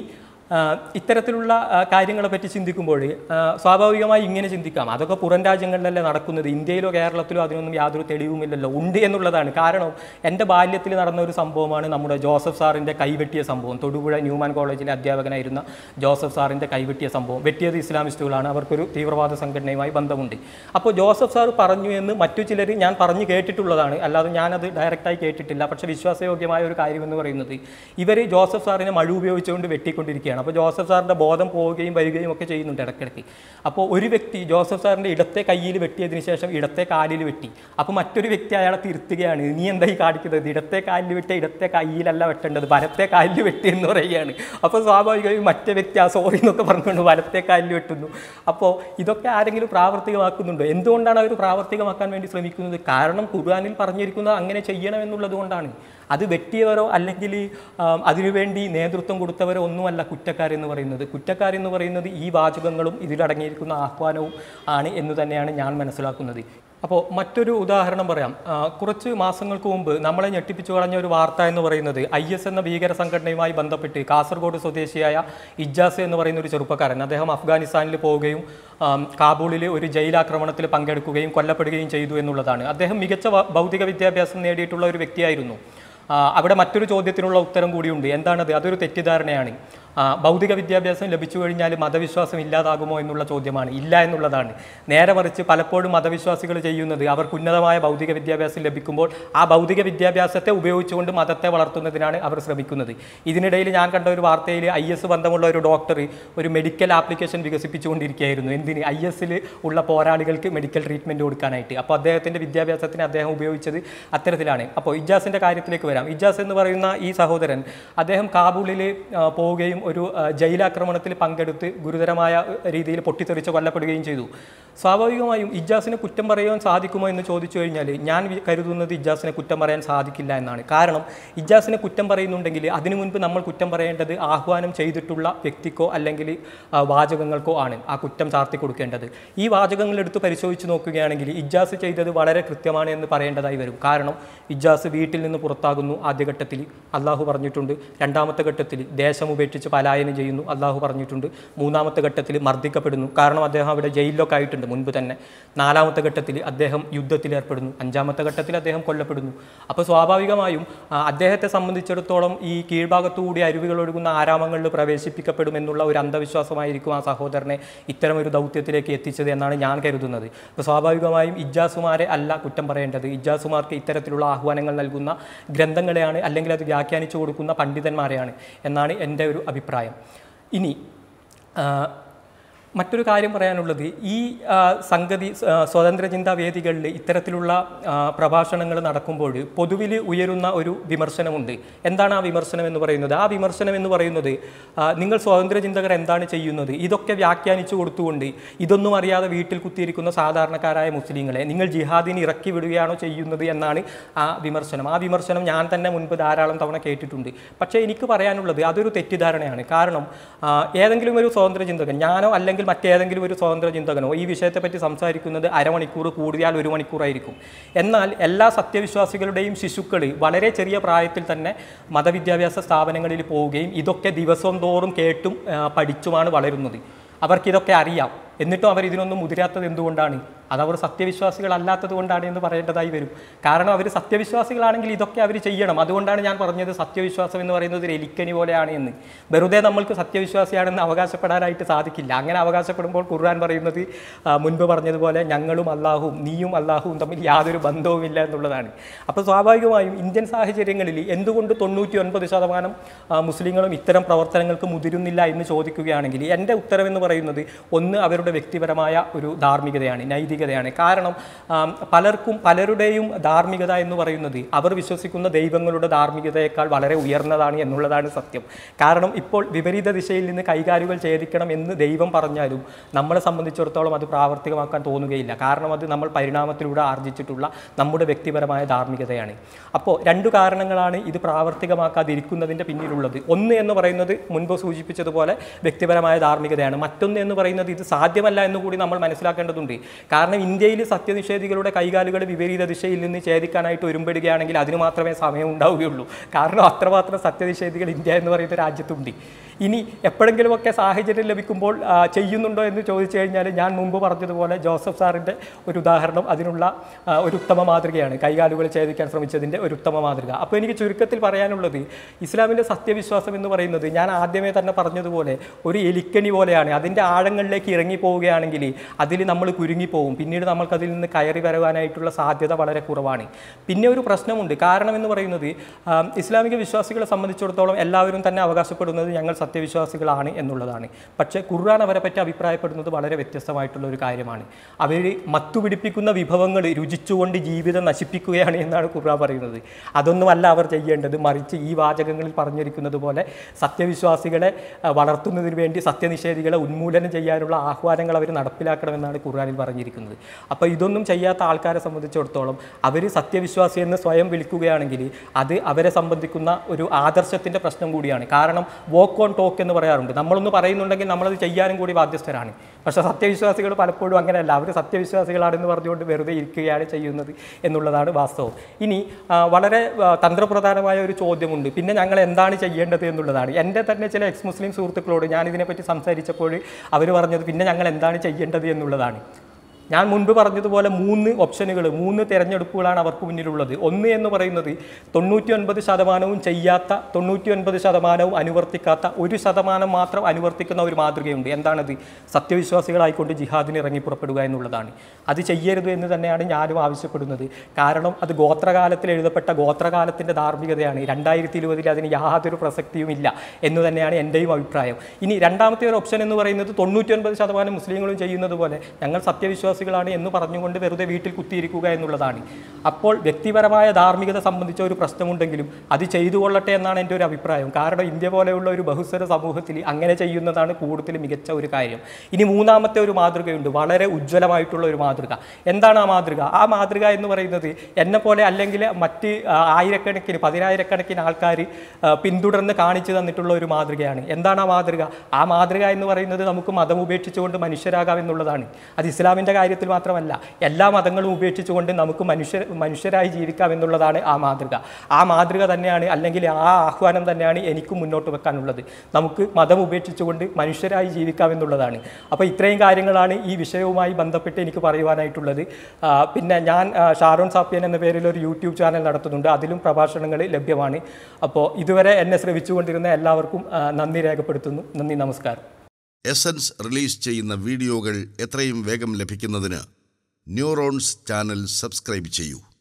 ഇത്തരത്തിലുള്ള കാര്യങ്ങളെ പറ്റി ചിന്തിക്കുമ്പോൾ സ്വാഭാവികമായി ഇങ്ങനെ ചിന്തിക്കാം, അതൊക്കെ പുറം രാജ്യങ്ങളിലല്ലേ നടക്കുന്നത്, ഇന്ത്യയിലോ കേരളത്തിലോ അതിനൊന്നും യാതൊരു തെളിവുമില്ലല്ലോ. ഉണ്ട് എന്നുള്ളതാണ്. കാരണം എൻ്റെ ബാല്യത്തിൽ നടന്ന ഒരു സംഭവമാണ് നമ്മുടെ ജോസഫ് സാറിൻ്റെ കൈവെട്ടിയ സംഭവം. തൊടുപുഴ ന്യൂമാൻ കോളേജിലെ അധ്യാപകനായിരുന്ന ജോസഫ് സാറിൻ്റെ കൈവെട്ടിയ സംഭവം. വെട്ടിയത് ഇസ്ലാമിസ്റ്റുകളാണ്, അവർക്കൊരു തീവ്രവാദ സംഘടനയുമായി ബന്ധമുണ്ട്. അപ്പോൾ ജോസഫ് സാർ പറഞ്ഞു എന്ന് മറ്റു ചിലർ ഞാൻ പറഞ്ഞു കേട്ടിട്ടുള്ളതാണ്, അല്ലാതെ ഞാനത് ഡയറക്റ്റായി കേട്ടിട്ടില്ല. പക്ഷേ വിശ്വാസയോഗ്യമായ ഒരു കാര്യമെന്ന് പറയുന്നത് ഇവർ ജോസഫ് സാറിനെ മഴ ഉപയോഗിച്ചുകൊണ്ട് വെട്ടിക്കൊണ്ടിരിക്കുകയാണ്. അപ്പോൾ ജോസഫ് സാറിൻ്റെ ബോധം പോവുകയും വരികയും ഒക്കെ ചെയ്യുന്നുണ്ട് ഇടയ്ക്കിടയ്ക്ക്. അപ്പോൾ ഒരു വ്യക്തി ജോസഫ് സാറിൻ്റെ ഇടത്തെ കയ്യിൽ വെട്ടിയതിന് ശേഷം ഇടത്തെ കാലിൽ വെട്ടി. അപ്പോൾ മറ്റൊരു വ്യക്തി അയാളെ തിരുത്തുകയാണ്, നീ എന്താ ഈ കാണിക്കുന്നത്, ഇടത്തെ കാലിൽ വെട്ടിയ ഇടത്തെ കയ്യിലല്ല വെട്ടേണ്ടത്, വലത്തെ കാലിൽ വെട്ടി എന്ന് പറയുകയാണ്. അപ്പോൾ സ്വാഭാവികമായും മറ്റേ വ്യക്തി ആ സോറി എന്നൊക്കെ പറഞ്ഞുകൊണ്ട് വലത്തെ കാലിൽ വെട്ടുന്നു. അപ്പോൾ ഇതൊക്കെ ആരെങ്കിലും പ്രാവർത്തികമാക്കുന്നുണ്ടോ? എന്തുകൊണ്ടാണ് അവർ പ്രാവർത്തികമാക്കാൻ വേണ്ടി ശ്രമിക്കുന്നത്? കാരണം ഖുർആനിൽ പറഞ്ഞിരിക്കുന്നത് അങ്ങനെ ചെയ്യണമെന്നുള്ളത് കൊണ്ടാണ്. അത് വെട്ടിയവരോ അല്ലെങ്കിൽ അതിനുവേണ്ടി നേതൃത്വം കൊടുത്തവരോ ഒന്നുമല്ല കുറ്റക്കാരെന്ന് പറയുന്നത്. കുറ്റക്കാരെന്ന് പറയുന്നത് ഈ വാചകങ്ങളും ഇതിലടങ്ങിയിരിക്കുന്ന ആഹ്വാനവും ആണ് എന്ന് തന്നെയാണ് ഞാൻ മനസ്സിലാക്കുന്നത്. അപ്പോൾ മറ്റൊരു ഉദാഹരണം പറയാം. കുറച്ച് മാസങ്ങൾക്ക് മുമ്പ് നമ്മളെ ഞെട്ടിപ്പിച്ചു കളഞ്ഞ ഒരു വാർത്ത എന്ന് പറയുന്നത് ഐ എസ് എന്ന ഭീകര സംഘടനയുമായി ബന്ധപ്പെട്ട് കാസർഗോഡ് സ്വദേശിയായ ഇജാസ് എന്ന് പറയുന്ന ഒരു ചെറുപ്പക്കാരൻ, അദ്ദേഹം അഫ്ഗാനിസ്ഥാനിൽ പോവുകയും കാബൂളിൽ ഒരു ജയിലാക്രമണത്തിൽ പങ്കെടുക്കുകയും കൊല്ലപ്പെടുകയും ചെയ്തു എന്നുള്ളതാണ്. അദ്ദേഹം മികച്ച ഭൗതിക വിദ്യാഭ്യാസം നേടിയിട്ടുള്ള ഒരു വ്യക്തിയായിരുന്നു. അവിടെ മറ്റൊരു ചോദ്യത്തിനുള്ള ഉത്തരം കൂടിയുണ്ട്. എന്താണത്? അതൊരു തെറ്റിദ്ധാരണയാണ്. ഭൗതിക വിദ്യാഭ്യാസം ലഭിച്ചു കഴിഞ്ഞാൽ മതവിശ്വാസം ഇല്ലാതാകുമോ എന്നുള്ള ചോദ്യമാണ്. ഇല്ല എന്നുള്ളതാണ്. നേരെ മറിച്ച് പലപ്പോഴും മതവിശ്വാസികൾ ചെയ്യുന്നത് അവർക്ക് ഉന്നതമായ ഭൗതിക വിദ്യാഭ്യാസം ലഭിക്കുമ്പോൾ ആ ഭൗതിക വിദ്യാഭ്യാസത്തെ ഉപയോഗിച്ചുകൊണ്ട് മതത്തെ വളർത്തുന്നതിനാണ് അവർ ശ്രമിക്കുന്നത്. ഇതിനിടയിൽ ഞാൻ കണ്ട ഒരു വാർത്തയിൽ ഐ എസ് ബന്ധമുള്ള ഒരു ഡോക്ടർ ഒരു മെഡിക്കൽ ആപ്ലിക്കേഷൻ വികസിപ്പിച്ചുകൊണ്ടിരിക്കുകയായിരുന്നു. എന്തിന്? ഐ എസിൽ ഉള്ള പോരാളികൾക്ക് മെഡിക്കൽ ട്രീറ്റ്മെൻറ്റ് കൊടുക്കാനായിട്ട്. അപ്പോൾ അദ്ദേഹത്തിൻ്റെ വിദ്യാഭ്യാസത്തിന് അദ്ദേഹം ഉപയോഗിച്ചത് അത്തരത്തിലാണ്. അപ്പോൾ ഇജാസിൻ്റെ കാര്യത്തിലേക്ക് വരാം. ഇജാസ് എന്ന് പറയുന്ന ഈ സഹോദരൻ അദ്ദേഹം കാബൂളിൽ പോവുകയും ഒരു ജയിലാക്രമണത്തിൽ പങ്കെടുത്ത് ഗുരുതരമായ രീതിയിൽ പൊട്ടിത്തെറിച്ച് കൊല്ലപ്പെടുകയും ചെയ്തു. സ്വാഭാവികമായും ഇജാസിനെ കുറ്റം പറയാൻ സാധിക്കുമോ എന്ന് ചോദിച്ചു കഴിഞ്ഞാൽ ഞാൻ കരുതുന്നത് ഇജാസിനെ കുറ്റം പറയാൻ സാധിക്കില്ല എന്നാണ്. കാരണം ഇജാസിനെ കുറ്റം പറയുന്നുണ്ടെങ്കിൽ അതിനു മുൻപ് നമ്മൾ കുറ്റം പറയേണ്ടത് ആഹ്വാനം ചെയ്തിട്ടുള്ള വ്യക്തിക്കോ അല്ലെങ്കിൽ വാചകങ്ങൾക്കോ ആണ് ആ കുറ്റം ചാർത്തി കൊടുക്കേണ്ടത്. ഈ വാചകങ്ങൾ എടുത്ത് പരിശോധിച്ച് നോക്കുകയാണെങ്കിൽ ഇജാസ് ചെയ്തത് വളരെ കൃത്യമാണ് എന്ന് പറയേണ്ടതായി വരും. കാരണം ഇജാസ് വീട്ടിൽ നിന്ന് പുറത്താകുന്നു. ആദ്യഘട്ടത്തിൽ അള്ളാഹു പറഞ്ഞിട്ടുണ്ട്. രണ്ടാമത്തെ ഘട്ടത്തിൽ ദേശം ഉപേക്ഷിച്ച് പലായനം ചെയ്യുന്നു, അള്ളാഹു പറഞ്ഞിട്ടുണ്ട്. മൂന്നാമത്തെ ഘട്ടത്തിൽ മർദ്ദിക്കപ്പെടുന്നു, കാരണം അദ്ദേഹം അവിടെ ജയിലിലൊക്കെ ആയിട്ടുണ്ട് മുൻപ് തന്നെ. നാലാമത്തെ ഘട്ടത്തിൽ അദ്ദേഹം യുദ്ധത്തിൽ ഏർപ്പെടുന്നു. അഞ്ചാമത്തെ ഘട്ടത്തിൽ അദ്ദേഹം കൊല്ലപ്പെടുന്നു. അപ്പോൾ സ്വാഭാവികമായും അദ്ദേഹത്തെ സംബന്ധിച്ചിടത്തോളം ഈ കീഴ്ഭാഗത്തുകൂടി അരുവികൾ ഒഴുകുന്ന ആരാമങ്ങളിൽ പ്രവേശിപ്പിക്കപ്പെടുമെന്നുള്ള ഒരു അന്ധവിശ്വാസമായിരിക്കും ആ സഹോദരനെ ഇത്തരമൊരു ദൗത്യത്തിലേക്ക് എത്തിച്ചത് എന്നാണ് ഞാൻ കരുതുന്നത്. അപ്പോൾ സ്വാഭാവികമായും ഇജാസുമാരെ അല്ല കുറ്റം പറയേണ്ടത്. ഇജാസുമാർക്ക് ഇത്തരത്തിലുള്ള ആഹ്വാനങ്ങൾ നൽകുന്ന ഗ്രന്ഥങ്ങളെയാണ് അല്ലെങ്കിൽ അത് വ്യാഖ്യാനിച്ചു കൊടുക്കുന്ന പണ്ഡിതന്മാരെയാണ് എന്നാണ് എൻ്റെ ഒരു അഭിപ്രായം. ഇനി മറ്റൊരു കാര്യം പറയാനുള്ളത്, ഈ സംഗതി സ്വതന്ത്ര ചിന്താ വേദികളിൽ ഇത്തരത്തിലുള്ള പ്രഭാഷണങ്ങൾ നടക്കുമ്പോൾ പൊതുവിൽ ഉയരുന്ന ഒരു വിമർശനമുണ്ട്. എന്താണ് ആ വിമർശനം എന്ന് പറയുന്നത്? ആ വിമർശനം എന്ന് പറയുന്നത് നിങ്ങൾ സ്വതന്ത്ര ചിന്തകർ എന്താണ് ചെയ്യുന്നത്? ഇതൊക്കെ വ്യാഖ്യാനിച്ചു കൊടുത്തുകൊണ്ട് ഇതൊന്നും അറിയാതെ വീട്ടിൽ കുത്തിയിരിക്കുന്ന സാധാരണക്കാരായ മുസ്ലിങ്ങളെ നിങ്ങൾ ജിഹാദിന് ഇറക്കി വിടുകയാണോ ചെയ്യുന്നത് എന്നാണ് ആ വിമർശനം. ആ വിമർശനം ഞാൻ തന്നെ മുൻപ് ധാരാളം തവണ കേട്ടിട്ടുണ്ട്. പക്ഷേ എനിക്ക് പറയാനുള്ളത് അതൊരു തെറ്റിദ്ധാരണയാണ്. കാരണം ഏതെങ്കിലും ഒരു സ്വതന്ത്ര ചിന്തകൻ, ഞാനോ അല്ലെങ്കിൽ മറ്റേതെങ്കിലും ഒരു സ്വതന്ത്ര ചിന്തകനോ ഈ വിഷയത്തെപ്പറ്റി സംസാരിക്കുന്നത് അരമണിക്കൂർ കൂടിയാൽ ഒരു മണിക്കൂറായിരിക്കും. എന്നാൽ എല്ലാ സത്യവിശ്വാസികളുടെയും ശിശുക്കൾ വളരെ ചെറിയ പ്രായത്തിൽ തന്നെ മതവിദ്യാഭ്യാസ സ്ഥാപനങ്ങളിൽ പോവുകയും ഇതൊക്കെ ദിവസം തോറും കേട്ടും പഠിച്ചുമാണ് വളരുന്നത്. അവർക്കിതൊക്കെ അറിയാം. എന്നിട്ടും അവർ ഇതിനൊന്നും മുതിരാത്തത് എന്തുകൊണ്ടാണ്? അതവർ സത്യവിശ്വാസികളല്ലാത്തത് കൊണ്ടാണ് എന്ന് പറയേണ്ടതായി വരും. കാരണം അവർ സത്യവിശ്വാസികളാണെങ്കിൽ ഇതൊക്കെ അവർ ചെയ്യണം. അതുകൊണ്ടാണ് ഞാൻ പറഞ്ഞത് സത്യവിശ്വാസം എന്ന് പറയുന്നത് ഒരു എലിക്കനി പോലെയാണ് എന്ന്. വെറുതെ നമ്മൾക്ക് സത്യവിശ്വാസിയാണെന്ന് അവകാശപ്പെടാനായിട്ട് സാധിക്കില്ല. അങ്ങനെ അവകാശപ്പെടുമ്പോൾ ഖുർആൻ പറയുന്നത് മുൻപ് പറഞ്ഞതുപോലെ ഞങ്ങളും അള്ളാഹുവും നീയും അള്ളാഹുവും തമ്മിൽ യാതൊരു ബന്ധവുമില്ല എന്നുള്ളതാണ്. അപ്പോൾ സ്വാഭാവികമായും ഇന്ത്യൻ സാഹചര്യങ്ങളിൽ എന്തുകൊണ്ട് തൊണ്ണൂറ്റി ഒൻപത് ശതമാനം മുസ്ലിങ്ങളും ഇത്തരം പ്രവർത്തനങ്ങൾക്ക് മുതിരുന്നില്ല എന്ന് ചോദിക്കുകയാണെങ്കിൽ എൻ്റെ ഉത്തരവെന്ന് പറയുന്നത് ഒന്ന് അവരുടെ വ്യക്തിപരമായ ഒരു ധാർമ്മികതയാണ്, നൈതികതയാണ്. കാരണം പലർക്കും പലരുടെയും ധാർമ്മികത എന്ന് പറയുന്നത് അവർ വിശ്വസിക്കുന്ന ദൈവങ്ങളുടെ ധാർമ്മികതയേക്കാൾ വളരെ ഉയർന്നതാണ് എന്നുള്ളതാണ് സത്യം. കാരണം ഇപ്പോൾ വിപരീത ദിശയിൽ നിന്ന് കൈകാലുകൾ ഛേദിക്കണം എന്ന് ദൈവം പറഞ്ഞാലും നമ്മളെ സംബന്ധിച്ചിടത്തോളം അത് പ്രാവർത്തികമാക്കാൻ തോന്നുകയില്ല. കാരണം അത് നമ്മൾ പരിണാമത്തിലൂടെ ആർജിച്ചിട്ടുള്ള നമ്മുടെ വ്യക്തിപരമായ ധാർമ്മികതയാണ്. അപ്പോൾ രണ്ടു കാരണങ്ങളാണ് ഇത് പ്രാവർത്തികമാക്കാതിരിക്കുന്നതിൻ്റെ പിന്നിലുള്ളത്. ഒന്ന് എന്ന് പറയുന്നത് മുൻപ് സൂചിപ്പിച്ചതുപോലെ വ്യക്തിപരമായ ധാർമ്മികതയാണ്. മറ്റൊന്ന് എന്ന് പറയുന്നത് ഇത് സാധ്യമല്ല എന്നുകൂടി നമ്മൾ മനസ്സിലാക്കേണ്ടതുണ്ട്. കാരണം ഇന്ത്യയിൽ സത്യനിഷേധികളുടെ കൈകാലുകൾ വിപരീത ദിശയിൽ നിന്ന് ഛേദിക്കാനായിട്ട് ഒരുമ്പെടുകയാണെങ്കിൽ അതിന് മാത്രമേ സമയം ഉണ്ടാവുകയുള്ളൂ. കാരണം അത്രമാത്രം സത്യനിഷേധികൾ ഇന്ത്യ എന്ന് പറയുന്ന രാജ്യത്തുണ്ട്. ഇനി എപ്പോഴെങ്കിലുമൊക്കെ സാഹചര്യം ലഭിക്കുമ്പോൾ ചെയ്യുന്നുണ്ടോ എന്ന് ചോദിച്ചു കഴിഞ്ഞാൽ ഞാൻ മുമ്പ് പറഞ്ഞതുപോലെ ജോസഫ് സാറിൻ്റെ ഒരു ഉദാഹരണം അതിനുള്ള ഒരു ഉത്തമ മാതൃകയാണ്. കൈകാലുകൾ ഛേദിക്കാൻ ശ്രമിച്ചതിൻ്റെ ഒരു ഉത്തമ മാതൃക. അപ്പോൾ എനിക്ക് ചുരുക്കത്തിൽ പറയാനുള്ളത് ഇസ്ലാമിൻ്റെ സത്യവിശ്വാസം എന്ന് പറയുന്നത് ഞാൻ ആദ്യമേ തന്നെ പറഞ്ഞതുപോലെ ഒരു എലിക്കണി പോലെയാണ്. അതിൻ്റെ ആഴങ്ങളിലേക്ക് ഇറങ്ങി പോവുകയാണെങ്കിൽ അതിൽ നമ്മൾ കുരുങ്ങിപ്പോവും. പിന്നീട് നമ്മൾക്കതിൽ നിന്ന് കയറി വരാനായിട്ടുള്ള സാധ്യത വളരെ കുറവാണ്. പിന്നെ ഒരു പ്രശ്നമുണ്ട്. കാരണം എന്ന് പറയുന്നത് ഇസ്ലാമിക വിശ്വാസികളെ സംബന്ധിച്ചിടത്തോളം എല്ലാവരും തന്നെ അവകാശപ്പെടുന്നത് ഞങ്ങൾ സത്യവിശ്വാസികളാണ് എന്നുള്ളതാണ്. പക്ഷേ ഖുർആൻ അവരെ പറ്റി അഭിപ്രായപ്പെടുന്നത് വളരെ വ്യത്യസ്തമായിട്ടുള്ള ഒരു കാര്യമാണ്. അവർ മത്തുപിടിപ്പിക്കുന്ന വിഭവങ്ങൾ രുചിച്ചുകൊണ്ട് ജീവിതം നശിപ്പിക്കുകയാണ് എന്നാണ് ഖുർആൻ പറയുന്നത്. അതൊന്നുമല്ല അവർ ചെയ്യേണ്ടത്. മറിച്ച് ഈ വാചകങ്ങളിൽ പറഞ്ഞിരിക്കുന്നത് പോലെ സത്യവിശ്വാസികളെ വളർത്തുന്നതിന് വേണ്ടി സത്യനിഷേധികളെ ഉന്മൂലനം ചെയ്യാനുള്ള ആഹ്വാനങ്ങൾ അവർ നടപ്പിലാക്കണമെന്നാണ് ഖുർആനിൽ പറഞ്ഞിരിക്കുന്നത്. അപ്പോൾ ഇതൊന്നും ചെയ്യാത്ത ആൾക്കാരെ സംബന്ധിച്ചിടത്തോളം അവർ സത്യവിശ്വാസി എന്ന് സ്വയം വിളിക്കുകയാണെങ്കിൽ അത് അവരെ സംബന്ധിക്കുന്ന ഒരു ആദർശത്തിൻ്റെ പ്രശ്നം കൂടിയാണ്. കാരണം വോക്ക് ഓൺ ടോക്ക് എന്ന് പറയാറുണ്ട്. നമ്മളൊന്ന് പറയുന്നുണ്ടെങ്കിൽ നമ്മളത് ചെയ്യാനും കൂടി ബാധ്യസ്ഥരാണ്. പക്ഷേ സത്യവിശ്വാസികൾ പലപ്പോഴും അങ്ങനെയല്ല. അവർ സത്യവിശ്വാസികളാണെന്ന് പറഞ്ഞുകൊണ്ട് വെറുതെ ഇരിക്കുകയാണ് ചെയ്യുന്നത് എന്നുള്ളതാണ് വാസ്തവം. ഇനി വളരെ തന്ത്രപ്രധാനമായ ഒരു ചോദ്യമുണ്ട്. പിന്നെ ഞങ്ങൾ എന്താണ് ചെയ്യേണ്ടത് എന്നുള്ളതാണ്. എൻ്റെ തന്നെ ചില എക്സ് മുസ്ലിം സുഹൃത്തുക്കളോട് ഞാൻ ഇതിനെപ്പറ്റി സംസാരിച്ചപ്പോൾ അവർ പറഞ്ഞത് പിന്നെ ഞങ്ങൾ എന്താണ് ചെയ്യേണ്ടത് എന്നുള്ളതാണ്. ഞാൻ മുൻപ് പറഞ്ഞതുപോലെ മൂന്ന് ഓപ്ഷനുകൾ മൂന്ന് തിരഞ്ഞെടുപ്പുകളാണ് അവർക്ക് മുന്നിലുള്ളത്. ഒന്ന് എന്ന് പറയുന്നത് തൊണ്ണൂറ്റി ഒൻപത് ശതമാനവും ചെയ്യാത്ത തൊണ്ണൂറ്റി ഒൻപത് ശതമാനവും അനുവർത്തിക്കാത്ത ഒരു ശതമാനം മാത്രം അനുവർത്തിക്കുന്ന ഒരു മാതൃകയുണ്ട്. എന്താണത്? സത്യവിശ്വാസികളായിക്കൊണ്ട് ജിഹാദിന് ഇറങ്ങി പുറപ്പെടുക എന്നുള്ളതാണ്. അത് ചെയ്യരുത് എന്ന് തന്നെയാണ് ഞാനും ആവശ്യപ്പെടുന്നത്. കാരണം അത് ഗോത്രകാലത്തിൽ എഴുതപ്പെട്ട ഗോത്രകാലത്തിൻ്റെ ധാർമ്മികതയാണ്. രണ്ടായിരത്തി ഇരുപതിൽ അതിന് യാതൊരു പ്രസക്തിയുമില്ല എന്ന് തന്നെയാണ് എൻ്റെയും അഭിപ്രായം. ഇനി രണ്ടാമത്തെ ഒരു ഓപ്ഷൻ എന്ന് പറയുന്നത് തൊണ്ണൂറ്റി ഒൻപത് ശതമാനം മുസ്ലിങ്ങളും ചെയ്യുന്നത് പോലെ ഞങ്ങൾ സത്യവിശ്വാസ ാണ് എന്ന് പറഞ്ഞുകൊണ്ട് വെറുതെ വീട്ടിൽ കുത്തിയിരിക്കുക എന്നുള്ളതാണ്. അപ്പോൾ വ്യക്തിപരമായ ധാർമ്മികത സംബന്ധിച്ച ഒരു പ്രശ്നമുണ്ടെങ്കിലും അത് ചെയ്തു കൊള്ളട്ടെ എന്നാണ് എൻ്റെ ഒരു അഭിപ്രായം. കാരണം ഇന്ത്യ പോലെയുള്ള ഒരു ബഹുസ്വര സമൂഹത്തിൽ അങ്ങനെ ചെയ്യുന്നതാണ് കൂടുതൽ മികച്ച ഒരു കാര്യം. ഇനി മൂന്നാമത്തെ ഒരു മാതൃകയുണ്ട്, വളരെ ഉജ്ജ്വലമായിട്ടുള്ള ഒരു മാതൃക. എന്താണ് ആ മാതൃക? ആ മാതൃക എന്ന് പറയുന്നത് എന്നെ പോലെ അല്ലെങ്കിൽ മറ്റ് ആയിരക്കണക്കിന് പതിനായിരക്കണക്കിന് ആൾക്കാർ പിന്തുടർന്ന് കാണിച്ചു തന്നിട്ടുള്ള ഒരു മാതൃകയാണ്. എന്താണ് ആ മാതൃക? ആ മാതൃക എന്ന് പറയുന്നത് നമുക്ക് മതം ഉപേക്ഷിച്ചുകൊണ്ട് മനുഷ്യരാകാം എന്നുള്ളതാണ്. അത് ഇസ്ലാമിൻ്റെ കാര്യത്തിൽ മാത്രമല്ല, എല്ലാ മതങ്ങളും ഉപേക്ഷിച്ചുകൊണ്ട് നമുക്ക് മനുഷ്യ മനുഷ്യരായി ജീവിക്കാം എന്നുള്ളതാണ് ആ മാതൃക. ആ മാതൃക തന്നെയാണ്, അല്ലെങ്കിൽ ആ ആഹ്വാനം തന്നെയാണ് എനിക്കും മുന്നോട്ട് വെക്കാനുള്ളത്. നമുക്ക് മതം ഉപേക്ഷിച്ചുകൊണ്ട് മനുഷ്യരായി ജീവിക്കാം എന്നുള്ളതാണ്. അപ്പോൾ ഇത്രയും കാര്യങ്ങളാണ് ഈ വിഷയവുമായി ബന്ധപ്പെട്ട് എനിക്ക് പറയുവാനായിട്ടുള്ളത്. പിന്നെ ഞാൻ ഷാരോൺ സാപ്പിയൻ എന്ന പേരിൽ ഒരു യൂട്യൂബ് ചാനൽ നടത്തുന്നുണ്ട്. അതിലും പ്രഭാഷണങ്ങൾ ലഭ്യമാണ്. അപ്പോൾ ഇതുവരെ എന്നെ ശ്രമിച്ചുകൊണ്ടിരുന്ന എല്ലാവർക്കും നന്ദി രേഖപ്പെടുത്തുന്നു. നന്ദി, നമസ്കാരം. എസൻസ് റിലീസ് ചെയ്യുന്ന വീഡിയോകൾ എത്രയും വേഗം ലഭിക്കുന്നതിന് ന്യൂറോൺസ് ചാനൽ സബ്സ്ക്രൈബ് ചെയ്യൂ.